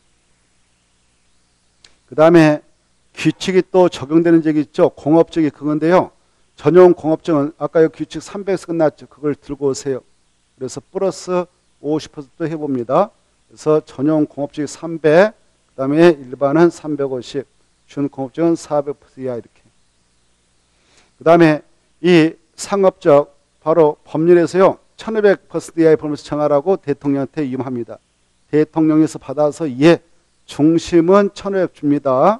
그 다음에 규칙이 또 적용되는 적이 있죠. 공업적이 그건데요. 전용 공업적은 아까 규칙 삼백에서 끝났죠. 그걸 들고 오세요. 그래서 플러스 오십 퍼센트 해봅니다. 그래서 전용 공업적이 삼백, 그 다음에 일반은 삼백오십, 준공업적은 사백 퍼센트 이하 이렇게. 그 다음에 이 상업적 바로 법률에서요. 천오백 퍼센트 이하의 법률에서 정하라고 대통령한테 임합니다. 대통령에서 받아서 예, 중심은 천오백 줍니다.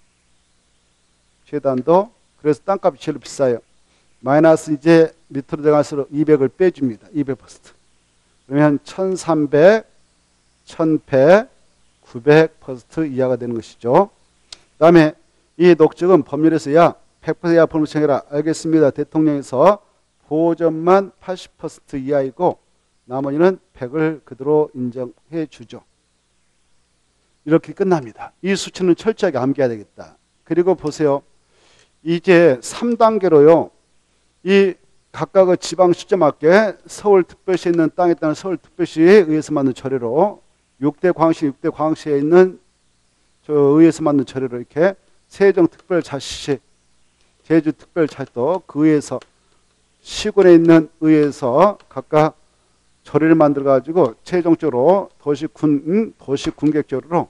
최단도. 그래서 땅값이 제일 비싸요. 마이너스 이제 밑으로 들어갈수록 이백을 빼줍니다. 이백 퍼센트. 그러면 천삼백, 천백, 구백 퍼센트 이하가 되는 것이죠. 그 다음에 이 녹적은 법률에서야 백 퍼센트 이하 법률 정해라. 알겠습니다. 대통령에서 보전만 팔십 퍼센트 이하이고 나머지는 백을 그대로 인정해 주죠. 이렇게 끝납니다. 이 수치는 철저하게 암기해야 되겠다. 그리고 보세요. 이제 삼 단계로요. 이 각각의 지방 시점 맞게 서울특별시에 있는 땅에 따른 서울특별시에 의해서 만든 조례로 육 대 광시, 육 대 광시에 있는 저 의해서 만든 조례로 이렇게 세종특별자치시, 제주특별자치도 그 의해서 시군에 있는 의해서 각각 조례를 만들어 가지고 최종적으로 도시군 도시군객조례로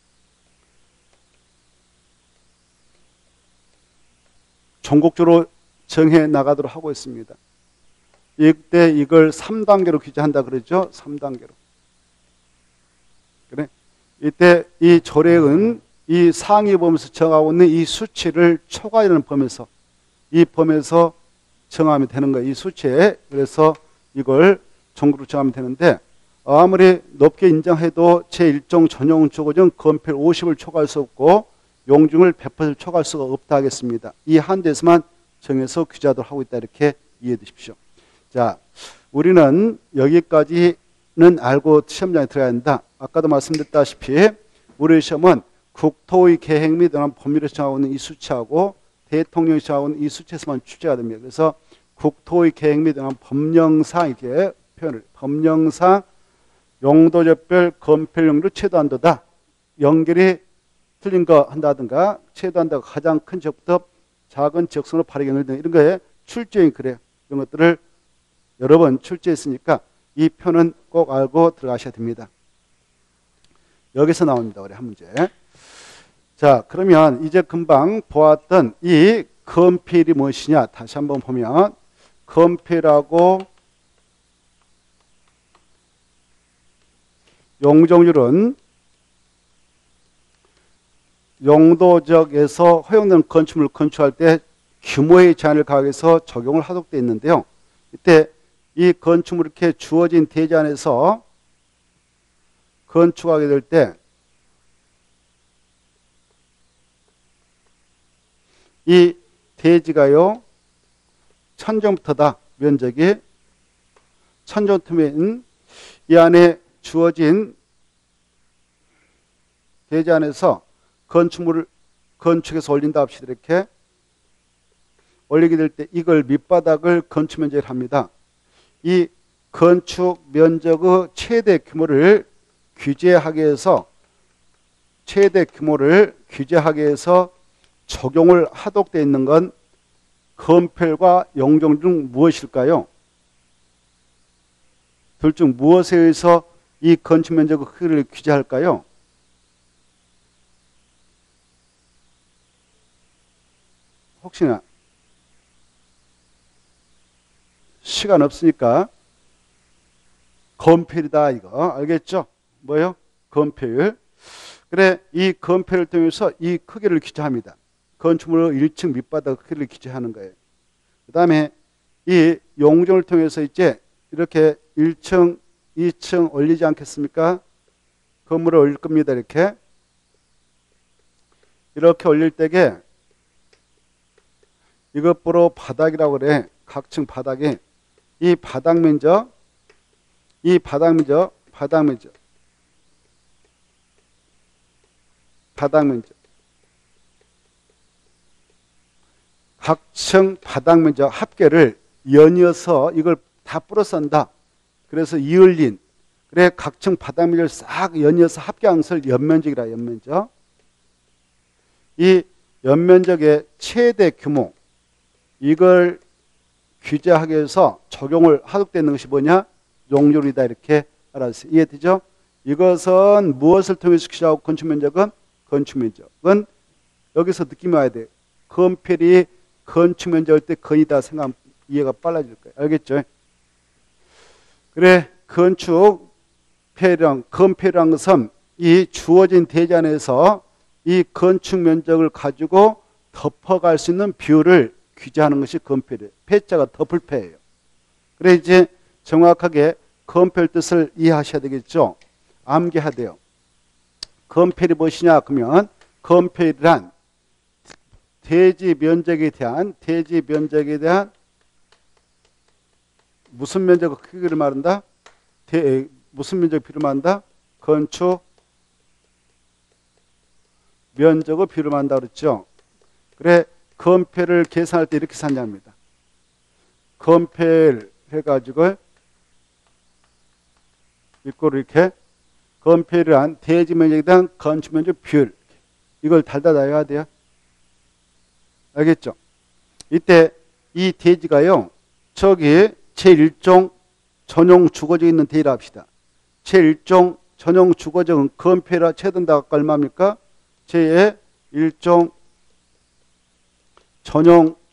전국적으로 정해 나가도록 하고 있습니다. 이때 이걸 삼 단계로 규제한다 그러죠. 삼 단계로. 그래. 이때 이 조례은 이 상위 범위에서 정하고 있는 이 수치를 초과하는 범위에서 이 범위에서 정하면 되는 거예요. 이 수치에. 그래서 이걸 정규로 정하면 되는데 아무리 높게 인정해도 제일 종 전용 주거증 건폐율 오십을 초과할 수 없고 용적률 백 퍼센트 초과할 수가 없다 하겠습니다. 이 한도에서만 정해서 규제하도록 하고 있다 이렇게 이해해 두십시오. 자, 우리는 여기까지는 알고 시험장에 들어가야 한다. 아까도 말씀드렸다시피 우리 시험은 국토의 계획 및 법률에 정하고 있는 이 수치하고 대통령이 정하고 있는 이 수치에서만 출제가 됩니다. 그래서 국토의 계획 및 법령상 이렇게 표현을 법령상 용도적별 건폐율로 최소한도다. 연결이 틀린 거 한다든가 최소한도가 가장 큰 지역부터 작은 지역선으로 발휘 연결 등 이런 거에 출제인 그래요. 이런 것들을 여러 번 출제했으니까 이 표는 꼭 알고 들어가셔야 됩니다. 여기서 나옵니다. 우리 한 문제. 자, 그러면 이제 금방 보았던 이 건폐율이 무엇이냐 다시 한번 보면 건폐율하고 용적률은 용도적에서 허용되는 건축물을 건축할 때 규모의 제한을 가하해서 적용을 하도록 되어 있는데요. 이때 이 건축물이 이렇게 주어진 대지 안에서 건축하게 될 때 이 대지가요 천정부터다. 면적이 천정부터면 이 안에 주어진 대지 안에서 건축물을 건축해서 올린다 합시다. 이렇게 올리게 될 때 이걸 밑바닥을 건축 면적을 합니다. 이 건축 면적의 최대 규모를 규제하기 위해서 최대 규모를 규제하기 위해서 적용을 하도록 되어 있는 건 건폐율과 용적률 중 무엇일까요? 둘 중 무엇에 의해서 이 건축 면적의 크기를 규제할까요? 혹시나 시간 없으니까 건폐율이다 이거 알겠죠? 뭐요? 건폐율. 그래 이 건폐율을 통해서 이 크기를 규제합니다. 건축물 일 층 밑바닥 크기를 규제하는 거예요. 그 다음에 이 용적을 통해서 이제 이렇게 일 층, 이 층 올리지 않겠습니까? 건물을 올릴 겁니다. 이렇게 이렇게 올릴 때에 이것보로 바닥이라고 그래. 각층 바닥에 이 바닥 면적 이 바닥 면적 바닥 면적 바닥 면적 각층 바닥 면적 합계를 연이어서 이걸 다 플러스한다. 그래서 이을린 그래 각층 바닥 면적을 싹 연이어서 합계한 것을 연면적이라 연면적. 이 연면적의 최대 규모 이걸 규제하기 위해서 적용을 하도록 되는 것이 뭐냐? 용적률이다 이렇게 알아주세요. 이해되죠? 이것은 무엇을 통해서 규제하고 건축면적은 건축면적은 여기서 느낌이 와야 돼요. 건폐율이 건축면적일 때 건이다 생각하면 이해가 빨라질 거예요. 알겠죠? 그래 건축폐율이랑 건폐율이라는 것은 이 주어진 대지 안에서 이 건축면적을 가지고 덮어갈 수 있는 비율을 규제하는 것이 건폐율이에요. 폐자가 덮을 폐예요. 그래 이제 정확하게 건폐율 뜻을 이해하셔야 되겠죠. 암기해야 돼요. 건폐율이 무엇이냐 그러면 건폐율이란 대지 면적에 대한 대지 면적에 대한 무슨 면적의 크기를 말한다? 대, 무슨 면적의 비율을 말한다? 건축 면적의 비율을 말한다 그랬죠. 그래 건폐율을 계산할 때 이렇게 산답니다. 건폐율 해가지고 이꼴 이렇게 건폐율이란 대지 면적에 대한 건축 면적 비율 이걸 달다 놔야 돼요. 알겠죠? 이때 이 대지가요 저기 제일 종 전용 주거지에 있는 대지라 합시다. 제일 종 전용 주거지는 건폐율 최단다가 얼마입니까? 제일 종 전용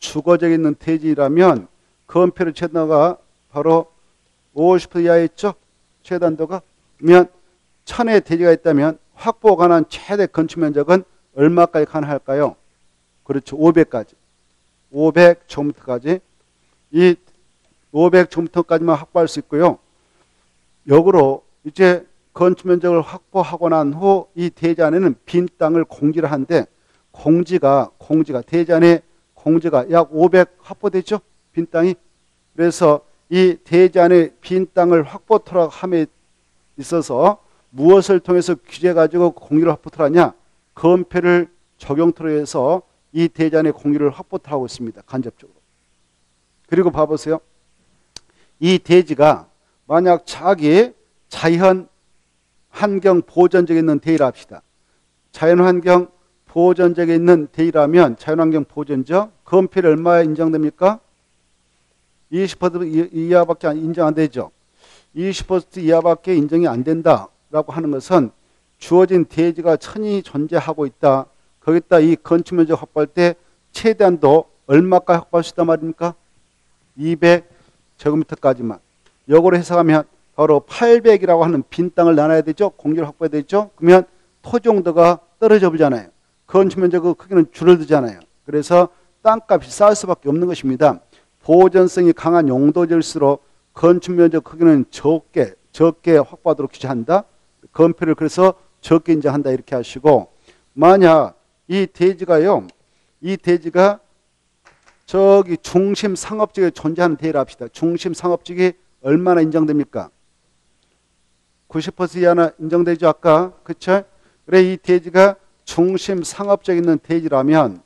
주거적에 있는 대지라면 건폐를 최단도가 바로 오십 퍼센트 이하에 있죠. 최단도가. 그러면 천의 대지가 있다면 확보에 관한 최대 건축 면적은 얼마까지 가능할까요? 그렇죠. 오백까지. 오백 제곱미터까지. 이 오백 제곱미터까지만 확보할 수 있고요. 역으로 이제 건축 면적을 확보하고 난 후 이 대지 안에는 빈 땅을 공지를 하는데 공지가 공지가 대지 안에 공지가 약 오백 확보되죠. 빈 땅이. 그래서 이 대지 안에 빈 땅을 확보토록 함에 있어서 무엇을 통해서 규제 가지고 공유를 확보토록 하냐? 건폐를 적용토록 해서 이 대지 안에 공유를 확보토록 하고 있습니다. 간접적으로. 그리고 봐보세요. 이 대지가 만약 자기 자연 환경 보전적에 있는 대지라 합시다. 자연환경 보전적에 있는 대지라면 자연환경 보전적 건폐율 얼마에 인정됩니까? 이십 퍼센트 이하밖에 인정 안 되죠. 이십 퍼센트 이하밖에 인정이 안 된다라고 하는 것은 주어진 대지가 천이 존재하고 있다. 거기다 이 건축 면적 확보할 때 최대한도 얼마까지 확보할 수 있단 말입니까? 이백 제곱미터까지만. 역으로 해석하면 바로 팔백이라고 하는 빈 땅을 나눠야 되죠. 공유를 확보해야 되죠. 그러면 토지 용도가 떨어져 버리잖아요. 건축 면적 크기는 줄어들잖아요. 그래서 땅값이 쌓일 수밖에 없는 것입니다. 보존성이 강한 용도지일수록 건축 면적 크기는 적게 적게 확보하도록 규제한다. 건폐를 그래서 적게 인정한다 이렇게 하시고, 만약 이 대지가요, 이 대지가 저기 중심 상업지역에 존재하는 대지라 합시다. 중심 상업지역이 얼마나 인정됩니까? 구십 퍼센트 이하나 인정되죠 아까. 그쵸? 그래 이 대지가 중심 상업지역에 있는 대지라면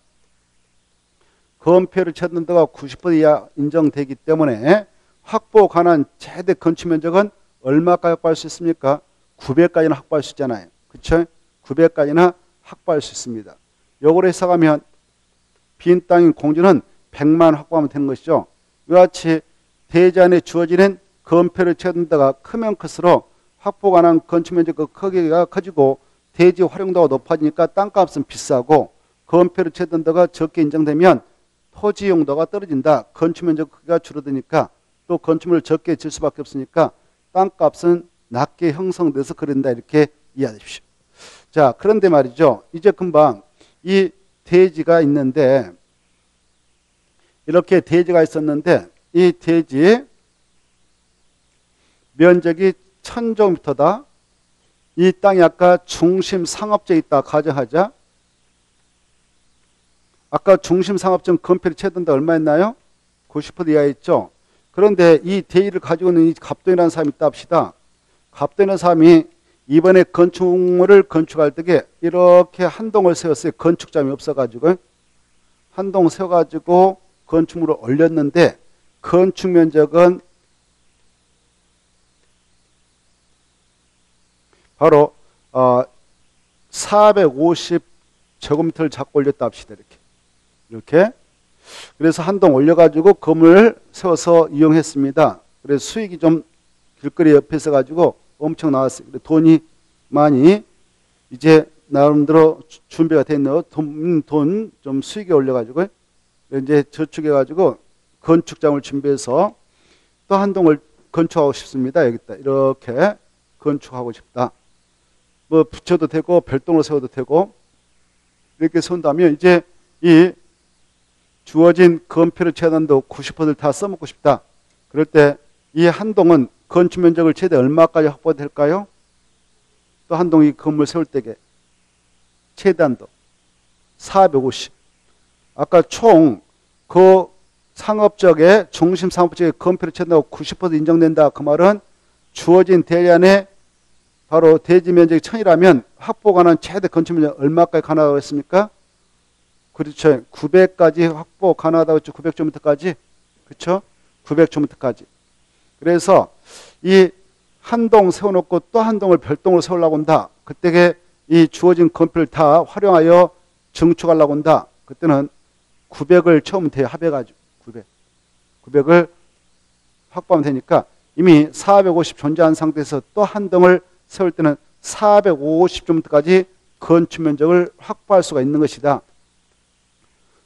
건폐를 채권도가 구십 퍼센트 이하 인정되기 때문에 확보 관한 최대 건축 면적은 얼마까지 확보할 수 있습니까? 구백까지나 확보할 수 있잖아요. 그쵸? 구백까지나 확보할 수 있습니다. 요거로 해석하면 빈 땅인 공지는 백만 확보하면 되는 것이죠. 이와 같이 대지 안에 주어지는 건폐를 채권도가 크면 클수록 확보 관한 건축 면적 그 크기가 커지고 대지 활용도가 높아지니까 땅값은 비싸고 건폐를 채권도가 적게 인정되면 토지 용도가 떨어진다. 건축 면적 크기가 줄어드니까 또 건축물을 적게 질 수밖에 없으니까 땅값은 낮게 형성돼서 그런다 이렇게 이해하십시오. 자, 그런데 말이죠. 이제 금방 이 대지가 있는데 이렇게 대지가 있었는데 이 대지 면적이 천 제곱미터다. 이 땅이 아까 중심 상업지에 있다 가정하자. 아까 중심 상업지는 건폐를 채던데 얼마였나요? 구십 퍼센트 이하에 있죠. 그런데 이 대지를 가지고 있는 이 갑돈이라는 사람이 있다 합시다. 갑돈이라는 사람이 이번에 건축물을 건축할 때에 이렇게 한 동을 세웠어요. 건축장이 없어가지고 한 동 세워가지고 건축물을 올렸는데 건축 면적은 바로 어, 사백오십 제곱미터를 잡고 올렸다 합시다. 이렇게 이렇게 그래서 한 동 올려가지고 건물을 세워서 이용했습니다. 그래서 수익이 좀 길거리 옆에 있어가지고 엄청 나왔어요. 돈이 많이 이제 나름대로 준비가 됐네요. 돈, 돈 좀 수익에 올려가지고 이제 저축해가지고 건축장을 준비해서 또 한 동을 건축하고 싶습니다. 여기다 이렇게 건축하고 싶다. 뭐 붙여도 되고 별동으로 세워도 되고 이렇게 세운다면 이제 이 주어진 건폐를 최단도 구십 퍼센트를 다 써먹고 싶다. 그럴 때 이 한 동은 건축 면적을 최대 얼마까지 확보될까요? 또 한 동이 건물 세울 때게 최단도 사백오십. 아까 총 그 상업적의 중심 상업적의 건폐를 최단도 구십 퍼센트 인정된다. 그 말은 주어진 대지 안에 바로 대지 면적이 천이라면 확보 가능한 최대 건축 면적 얼마까지 가능하다고 했습니까? 그렇죠. 구백까지 확보 가능하다고 했죠. 구백 제곱미터까지. 그렇죠? 구백 제곱미터까지. 그래서 이 한 동 세워놓고 또 한 동을 별동으로 세우려고 한다. 그때 이 주어진 건폐를 다 활용하여 증축하려고 한다. 그때는 구백을 처음 대합해가지고 구백. 구백을 확보하면 되니까 이미 사백오십 존재한 상태에서 또 한 동을 세울 때는 사백오십 제곱미터까지 건축 면적을 확보할 수가 있는 것이다.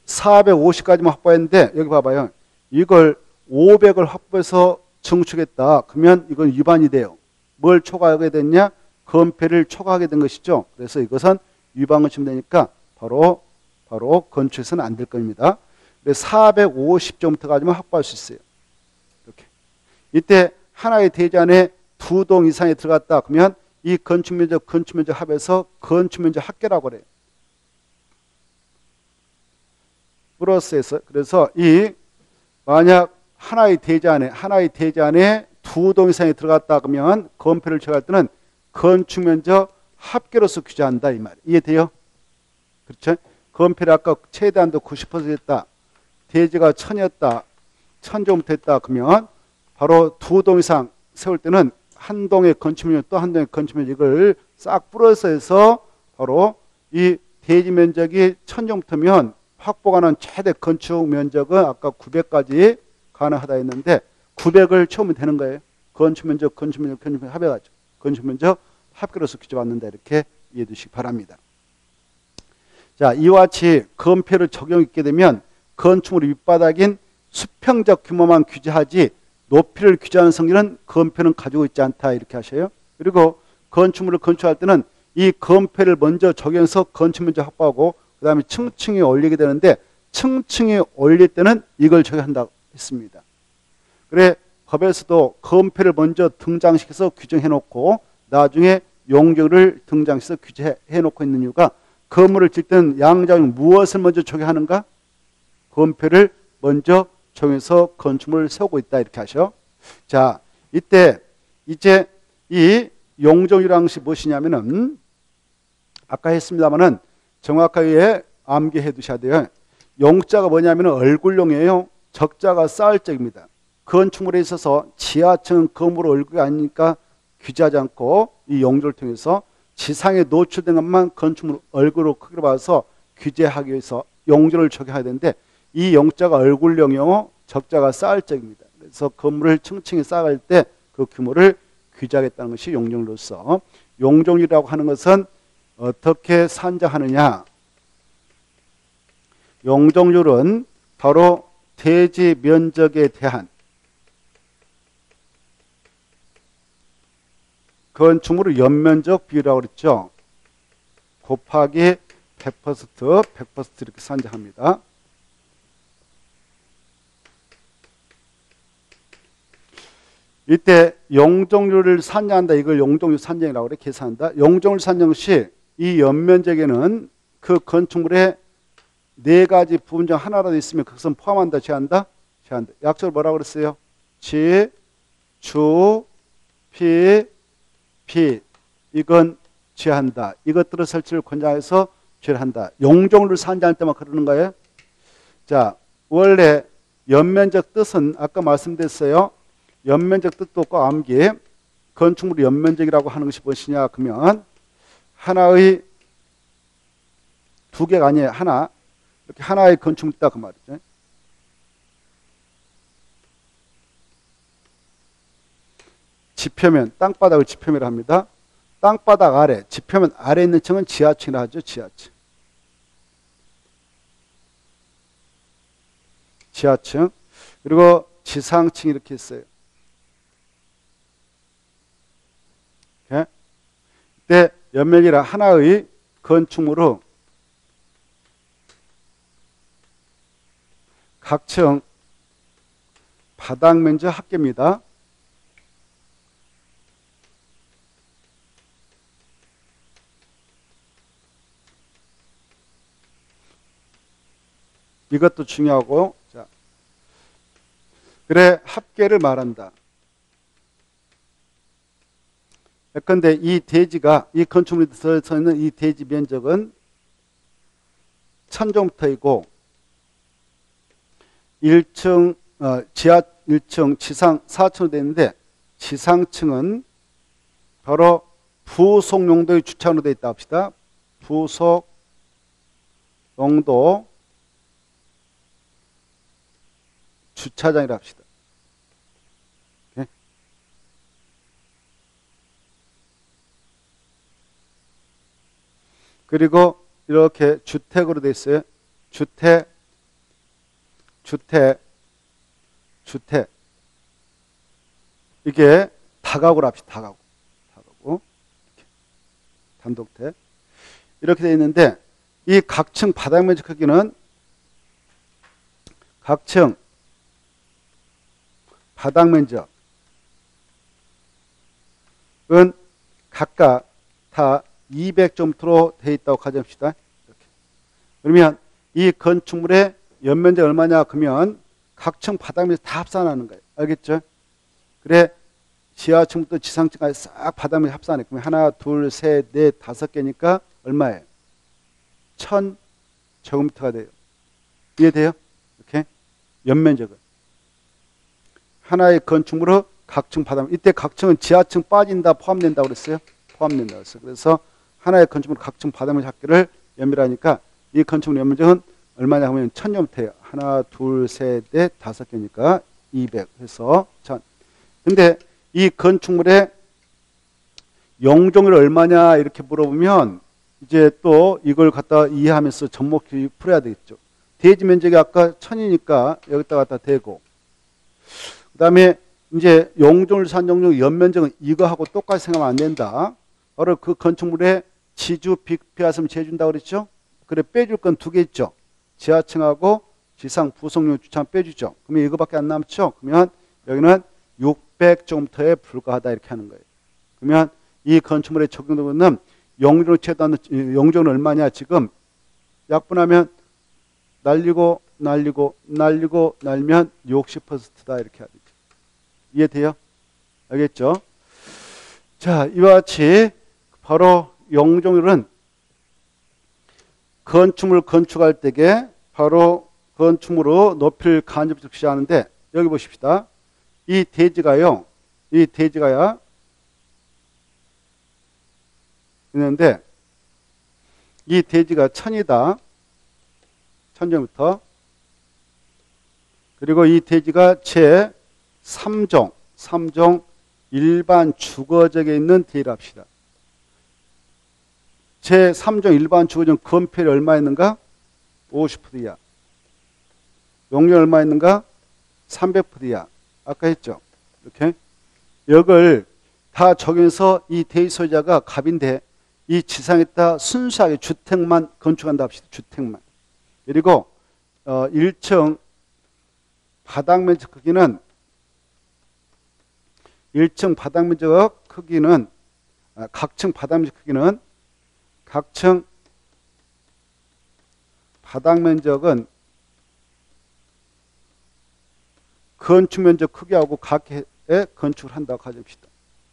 사백오십까지만 확보했는데 여기 봐봐요. 이걸 오백을 확보해서 증축했다. 그러면 이건 위반이 돼요. 뭘 초과하게 됐냐? 건폐를 초과하게 된 것이죠. 그래서 이것은 위반을 치면 되니까 바로 바로 건축해서는 안 될 겁니다. 그래서 사백오십 점부터까지만 확보할 수 있어요. 이렇게. 이때 하나의 대지 안에 두 동 이상이 들어갔다. 그러면 이 건축면적, 건축면적 합해서 건축면적 합계라고 그래요. 플러스에서. 그래서 이 만약 하나의 대지 안에 하나의 대지 안에 두 동 이상이 들어갔다 그러면 건폐를 처할 때는 건축면적 합계로서 규제한다 이 말. 이해돼요? 그렇죠? 건폐를 아까 최대한도 구십 퍼센트 했다. 대지가 천이었다. 천정부터 했다. 그러면 바로 두 동 이상 세울 때는 한 동의 건축면적 또 한 동의 건축면적 이걸 싹 뿌려서 해서 바로 이 대지 면적이 천정부터면 확보 가능한 최대 건축 면적은 아까 구백까지 가능하다 했는데 구백을 채우면 되는 거예요. 건축 면적, 건축 면적, 건축 면적 합해가지고 건축 면적 합계로서 규제받는다 이렇게 이해해 주시기 바랍니다. 자, 이와 같이 건폐를 적용하게 되면 건축물 윗바닥인 수평적 규모만 규제하지 높이를 규제하는 성질은 건폐는 가지고 있지 않다 이렇게 하셔요. 그리고 건축물을 건축할 때는 이 건폐를 먼저 적용해서 건축 면적 확보하고 그 다음에 층층이 올리게 되는데 층층이 올릴 때는 이걸 적용한다고 했습니다. 그래 법에서도 건폐를 먼저 등장시켜서 규정해 놓고 나중에 용적을 등장시켜서 규제해 놓고 있는 이유가 건물을 짓 때는 양자용 무엇을 먼저 적용하는가? 건폐를 먼저 적용해서 건축물을 세우고 있다 이렇게 하셔. 자, 이때 이제 이 용적이라는 것이 무엇이냐면은 아까 했습니다마는 정확하게 암기해 두셔야 돼요. 용자가 뭐냐면 얼굴용이에요. 적자가 쌓을 적입니다. 건축물에 있어서 지하층 건물 얼굴이 아니니까 규제하지 않고 이 용적을 통해서 지상에 노출된 것만 건축물 얼굴로 크기로 봐서 규제하기 위해서 용적을 적용해야 되는데 이 용자가 얼굴용이요. 적자가 쌓을 적입니다. 그래서 건물을 층층이 쌓아갈 때 그 규모를 규제하겠다는 것이 용적으로서 용적이라고 하는 것은 어떻게 산정하느냐? 용적률은 바로 대지 면적에 대한 건축물의 연면적 비율이라고 그랬죠. 곱하기 백 퍼센트, 백 퍼센트 이렇게 산정합니다. 이때 용적률을 산정한다. 이걸 용적률 산정이라고 그래. 계산한다. 용적률 산정 시 이 연면적에는 그 건축물의 네 가지 부분 중 하나라도 있으면 그것은 포함한다, 제한다? 제한다. 약속을 뭐라고 그랬어요? 지, 주, 피, 피. 이건 제한다. 이것들의 설치를 권장해서 제한다. 용적률을 산정할 때만 그러는 거예요. 자, 원래 연면적 뜻은 아까 말씀드렸어요. 연면적 뜻도 없고 암기. 건축물의 연면적이라고 하는 것이 무엇이냐? 그러면 하나의 두 개가 아니에요. 하나. 이렇게 하나의 건축물 있다 그 말이죠. 지표면, 땅바닥을 지표면이라 합니다. 땅바닥 아래, 지표면 아래 있는 층은 지하층이라 하죠. 지하층. 지하층. 그리고 지상층 이렇게 있어요. 이때 연면이라 하나의 건축물로 각층 바닥 면적 합계입니다. 이것도 중요하고, 자, 그래 합계를 말한다. 예컨대 이 대지가 이 건축물에 들어서 있는 이 대지 면적은 천정부터이고 일 층 어, 지하 일 층 지상 사 층으로 되어 있는데 지상층은 바로 부속 용도의 주차장으로 되어 있다 합시다. 부속 용도 주차장이라 합시다. 오케이? 그리고 이렇게 주택으로 되어 있어요. 주택 주택, 주택. 이게 다가구로 합시다. 다가구. 다가구. 단독택. 이렇게 되어 있는데 이 각층 바닥면적 크기는 각층 바닥면적은 각각 다 이백 제곱미터로 되어 있다고 가정합시다. 이렇게. 그러면 이 건축물의 연면적 얼마냐 그러면 각층 바닥면적 다 합산하는 거예요. 알겠죠? 그래 지하층부터 지상층까지 싹 바닥면적 합산해. 그러면 하나, 둘, 셋, 넷, 다섯 개니까 얼마예요? 천 제곱미터가 돼요. 이해돼요? 이렇게 연면적은 하나의 건축물의 각층 바닥면. 이때 각층은 지하층 빠진다 포함된다고 그랬어요. 포함된다고 그랬어요. 그래서 하나의 건축물 각층 바닥면 합계를 연밀하니까 이 건축물 연면적은 얼마냐 하면 천 제곱미터예요. 하나, 둘, 셋, 넷, 다섯 개니까 이백 해서 천. 근데 이 건축물의 용적률 얼마냐 이렇게 물어보면 이제 또 이걸 갖다 이해하면서 접목이 풀어야 되겠죠. 대지 면적이 아까 천이니까 여기다 갖다 대고, 그 다음에 이제 용적률, 산용적, 연면적은 이거하고 똑같이 생각하면 안 된다. 바로 그 건축물에 지주, 빅피하스면 재준다고 그랬죠. 그래 빼줄 건 두 개 있죠. 지하층하고 지상 부속용 주차장 빼주죠. 그러면 이거밖에 안 남죠. 그러면 여기는 육백 제곱미터에 불과하다 이렇게 하는 거예요. 그러면 이 건축물에 적용되는 용적률 최대한 용적률은 얼마냐 지금 약분하면 날리고 날리고 날리고 날면 육십 퍼센트다 이렇게 해야 되죠. 이해돼요? 알겠죠? 자, 이와 같이 바로 용적률은 건축물 건축할 때에 바로 건축물로 높이를 간접적으로 시하는데 여기 보십시다. 이 대지가요. 이 대지가야 있는데 이 대지가 천이다. 천 제곱미터. 그리고 이 대지가 제 삼 종, 삼 종 일반 주거지역에 있는 대지라 합시다. 제 삼 종 일반 주거지역 건폐율이 얼마 있는가? 오십 퍼센트 이하. 용률 얼마 있는가? 삼백 퍼센트 이하. 아까 했죠. 이렇게. 이걸 다 적용해서 이 대지 소유자가 갑인데 이 지상에다 순수하게 주택만 건축한다 합시다. 주택만. 그리고 어, 일 층 바닥면적 크기는 일 층 바닥면적 크기는 아, 각층 바닥면적 크기는 각층 바닥면적은 건축면적 크기하고 각해에 건축을 한다고 가정합시다.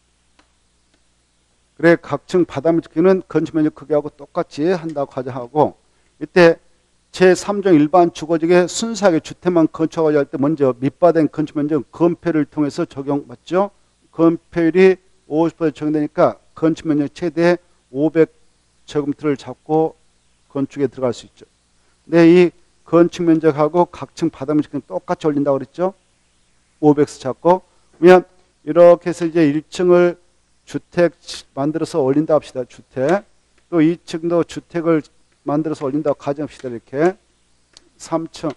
그래 각층 바닥면적 크기는 건축면적 크기하고 똑같이 한다고 가정하고 이때 제삼 종 일반 주거지역에 순수하게 주택만 건축하고자 할 때 먼저 밑바닥 건축면적 건폐율을 통해서 적용받죠. 건폐율이 오십 퍼센트 적용되니까 건축면적 최대 오백 제곱미터를 잡고 건축에 들어갈 수 있죠. 근데 이 건축면적하고 각층 바닥면적은 똑같이 올린다고 그랬죠. 오백에서 잡고 그러면 이렇게 해서 이제 일 층을 주택 만들어서 올린다 합시다. 주택. 또 이 층도 주택을 만들어서 올린다고 가정합시다. 이렇게 삼 층.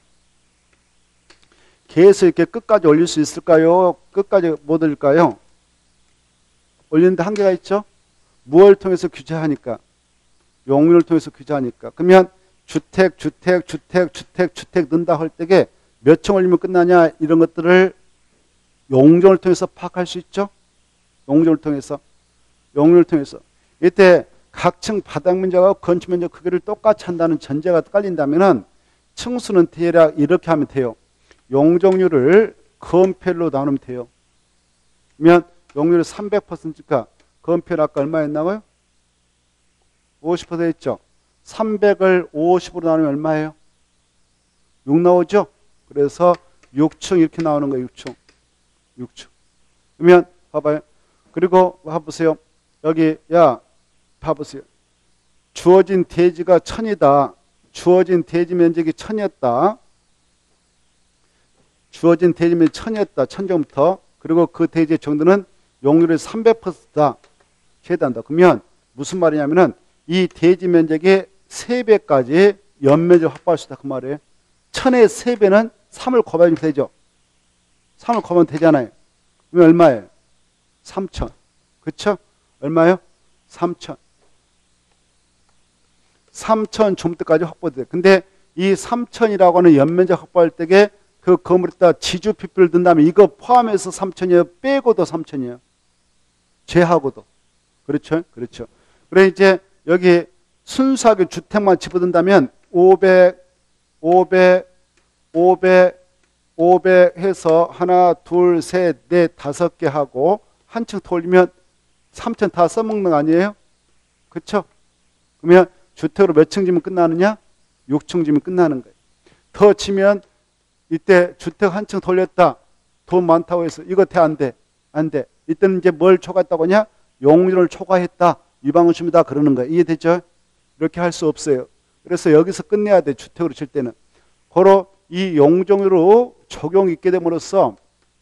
계속 이렇게 끝까지 올릴 수 있을까요? 끝까지 못 올릴까요? 올리는데 한계가 있죠. 무엇을 통해서 규제하니까? 용률을 통해서 규제하니까. 그러면 주택, 주택, 주택, 주택, 주택 넣는다 할 때에 몇 층 올리면 끝나냐 이런 것들을 용적을 통해서 파악할 수 있죠. 용적을 통해서. 용률을 통해서. 이때 각층 바닥면적하고 건축면적 크기를 똑같이 한다는 전제가 깔린다면은 층수는 대략 이렇게 하면 돼요. 용적률을 건폐율로 나누면 돼요. 그러면 용률이 삼백 퍼센트니까 건폐율 아까 얼마였나고요? 오십 퍼센트 했죠. 삼백을 오십으로 나누면 얼마예요? 육 나오죠? 그래서 육 층 이렇게 나오는 거예요. 육 층. 육 층. 그러면 봐봐요. 그리고 봐보세요. 여기 야 봐보세요. 주어진 대지가 천이다. 주어진 대지 면적이 천이었다. 주어진 대지 면적이 천이었다. 천 제곱미터. 그리고 그 대지의 정도는 용률이 삼백 퍼센트다. 최대한다. 그러면 무슨 말이냐면은 이 대지 면적의 세 배까지 연면적을 확보할 수 있다. 그 말이에요. 천의 세 배는 삼을 곱하면 되죠. 삼을 곱하면 되잖아요. 그러면 얼마예요? 삼천. 그쵸? 얼마요? 삼천. 삼천 제곱미터까지 확보돼요. 근데 이 삼천이라고 하는 연면적 확보할 때에 그 건물에다 지주피표를 든다면 이거 포함해서 삼천이에요? 빼고도 삼천이에요? 제하고도. 그렇죠? 그렇죠. 그래 이제 여기 순수하게 주택만 집어든다면 오백, 오백, 오백, 오백 해서 하나, 둘, 셋, 넷, 다섯 개 하고 한 층 더 올리면 삼천 다 써먹는 거 아니에요? 그렇죠? 그러면 주택으로 몇 층 지면 끝나느냐? 육 층 지면 끝나는 거예요. 더 치면 이때 주택 한 층 돌렸다. 돈 많다고 해서 이거 돼? 안 돼? 안 돼. 이때는 이제 뭘 초과했다고 하냐? 용률을 초과했다. 유방음수입니다. 그러는 거예요. 이해되죠? 이렇게 할 수 없어요. 그래서 여기서 끝내야 돼. 주택으로 칠 때는. 고로 이 용적률로 적용이 있게 됨으로써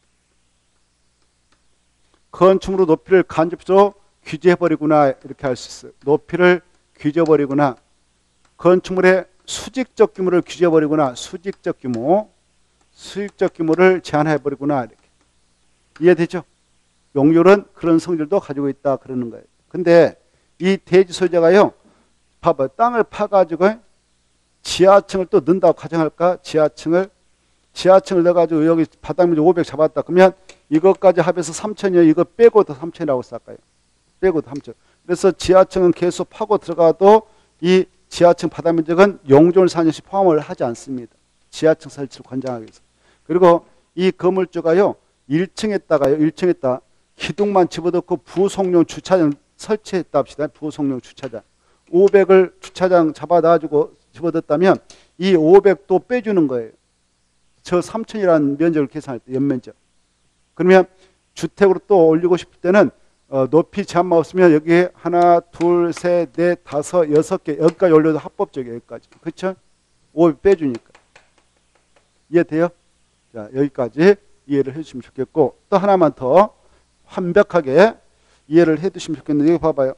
건축물로 높이를 간접적으로 규제해버리구나. 이렇게 할 수 있어요. 높이를 규제해버리구나. 건축물의 수직적 규모를 규제해버리구나. 수직적 규모. 수직적 규모를 제한해버리구나. 이렇게. 이해되죠? 용률은 그런 성질도 가지고 있다. 그러는 거예요. 근데 이 대지 소유자가요. 봐봐. 땅을 파가지고 지하층을 또 넣는다고 가정할까? 지하층을. 지하층을 넣어가지고 여기 바닥면적 오백 잡았다. 그러면 이것까지 합해서 삼천이요. 이거 빼고도 삼천이라고 쓸까요? 빼고도 삼천. 그래서 지하층은 계속 파고 들어가도 이 지하층 바닥면적은 용적률 상한시 포함을 하지 않습니다. 지하층 설치를 권장하기 위해서. 그리고 이 건물주가요. 일 층에다가요. 일 층에다 기둥만 집어넣고 부속용 주차장 설치했다 합시다. 부속용 주차장. 오백을 주차장 잡아놔가지고 집어넣었다면 이 오백도 빼주는 거예요. 저 삼천이라는 면적을 계산할 때 연면적. 그러면 주택으로 또 올리고 싶을 때는 어, 높이 제한만 없으면 여기에 하나, 둘, 셋, 넷, 다섯, 여섯 개 여기까지 올려도 합법적이에요. 여기까지. 그렇죠? 오백 빼주니까. 이해돼요? 자, 여기까지 이해를 해주시면 좋겠고 또 하나만 더 완벽하게 이해를 해두시면 좋겠는데 여기 봐봐요.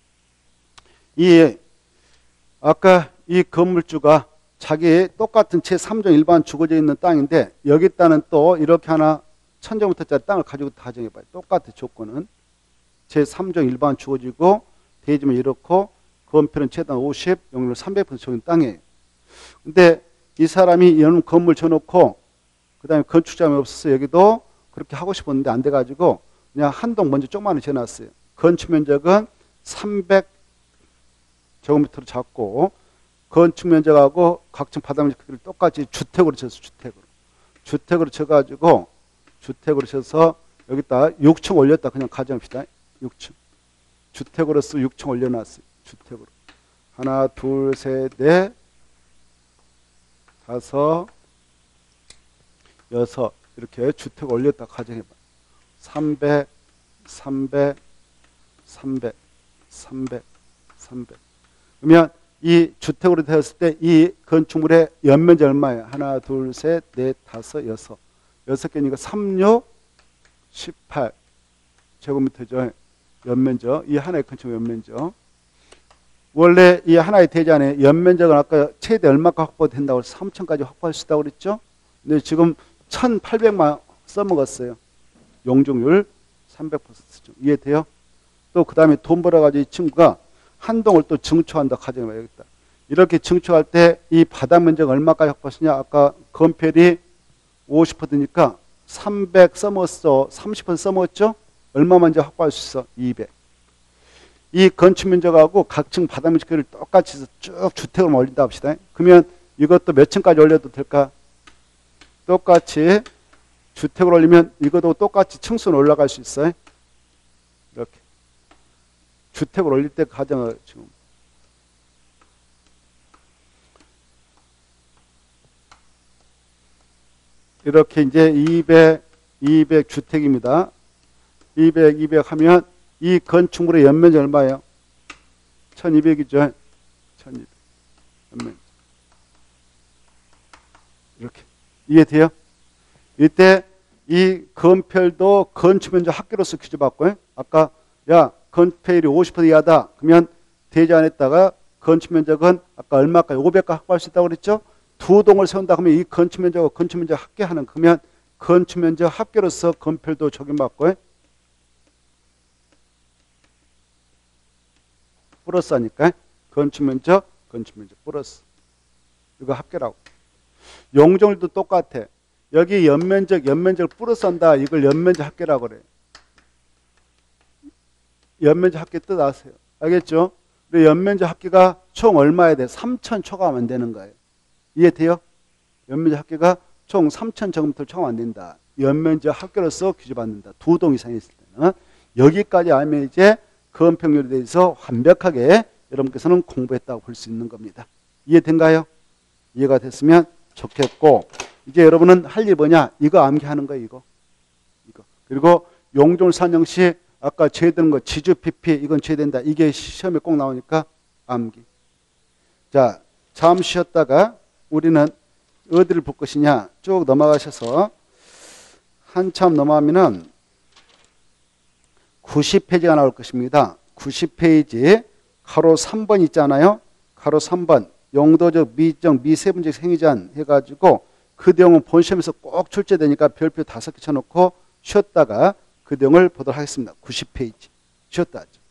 이 아까 이 건물주가 자기 똑같은 제삼 종 일반 주거지에 있는 땅인데 여기다는 또 이렇게 하나 천 제곱미터짜리 땅을 가지고 가정해봐요. 똑같은 조건은 제삼 종 일반 주거지고 대지면 이렇고 건폐는 최단 오십, 용률 삼백 퍼센트 적용 땅이에요. 근데 이 사람이 이런 건물 쳐놓고 그 다음에 건축자금이 없어서 여기도 그렇게 하고 싶었는데 안 돼가지고 그냥 한 동 먼저 조그마한 지어놨어요. 건축 면적은 삼백 제곱미터로 잡고 건축 면적하고 각층 바닥면적 크기를 똑같이 주택으로 쳐서 주택으로 주택으로 쳐가지고 주택으로 쳐서 여기다 육 층 올렸다. 그냥 가정합시다. 육 층 주택으로서 육 층 올려놨어요. 주택으로 하나, 둘, 셋, 넷, 다섯, 여섯 이렇게 주택 올렸다 가정해봐. 삼백, 삼백, 삼백, 삼백, 삼백. 그러면 이 주택으로 되었을 때 이 건축물의 연면적 얼마예요? 하나, 둘, 셋, 넷, 다섯, 여섯. 여섯 개니까 삼, 육, 십팔 제곱미터죠. 연면적. 이 하나의 건축물 연면적. 원래 이 하나의 대지 안에 연면적은 아까 최대 얼마가 확보된다고 해서 삼천까지 확보할 수 있다고 그랬죠? 근데 지금 천팔백만 써먹었어요. 용적률 삼백 퍼센트죠. 이해돼요? 또 그 다음에 돈 벌어가지고 이 친구가 한 동을 또 증축한다. 가정해봐요. 여기다. 이렇게 증축할 때 이 바닥 면적 얼마까지 확보하시냐? 아까 건폐율이 오십 퍼센트니까 삼백 써먹었어. 삼십 퍼센트 써먹었죠? 얼마만 이제 확보할 수 있어? 이백. 이 건축 면적하고 각층 바닥 면적을 똑같이 쭉 주택으로 올린다 합시다. 그러면 이것도 몇 층까지 올려도 될까? 똑같이 주택으로 올리면 이것도 똑같이 층수는 올라갈 수 있어요. 이렇게. 주택을 올릴 때 가정을 지금. 이렇게 이제 이백, 이백 주택입니다. 이백, 이백 하면 이 건축물의 연면적 얼마예요? 천이백이죠. 천이백. 연면. 이렇게. 이해돼요? 이때 이 건폐율도 건축면적 합계로서 규제받고, 아까 야 건폐율이 오십 퍼센트 이하다. 그러면 대지 안에다가 건축면적은 아까 얼마까지 오백까지 확보할 수 있다고 그랬죠? 두 동을 세운다 그러면 이 건축 면적과 건축 면적 합계하는 그러면 건축 면적 합계로서 건폐율도 적용받고 플러스 하니까 건축 면적, 건축 면적 플러스. 이거 합계라고. 용적률도 똑같아. 여기 연면적, 연면적을 플러스 한다. 이걸 연면적 합계라고 그래. 연면적 합계 뜻 아세요? 알겠죠? 근데 연면적 합계가 총 얼마야 돼? 삼천 초과하면 안 되는 거예요. 이해돼요? 연면적 합계가 총 삼천 제곱미터 초과하면 안 된다. 연면적 합계로서 규제받는다. 두 동 이상이 있을 때는. 여기까지 알면 이제 건폐율에 대해서 완벽하게 여러분께서는 공부했다고 볼 수 있는 겁니다. 이해된가요? 이해가 됐으면 좋겠고, 이제 여러분은 할 일 뭐냐? 이거 암기하는 거예요, 이거. 이거. 그리고 용적률 산정 시 아까 제외되는 거, 지주 피피, 이건 제외된다. 이게 시험에 꼭 나오니까 암기. 자, 잠시 쉬었다가 우리는 어디를 볼 것이냐? 쭉 넘어가셔서 한참 넘어가면은 구십 페이지가 나올 것입니다. 구십 페이지 가로 삼 번 있잖아요. 가로 삼 번 용도적, 미적, 미세분적 생의제한 해가지고 그 내용은 본 시험에서 꼭 출제되니까 별표 다섯 개 쳐놓고 쉬었다가 그 내용을 보도록 하겠습니다. 구십 페이지 쉬었다 하죠.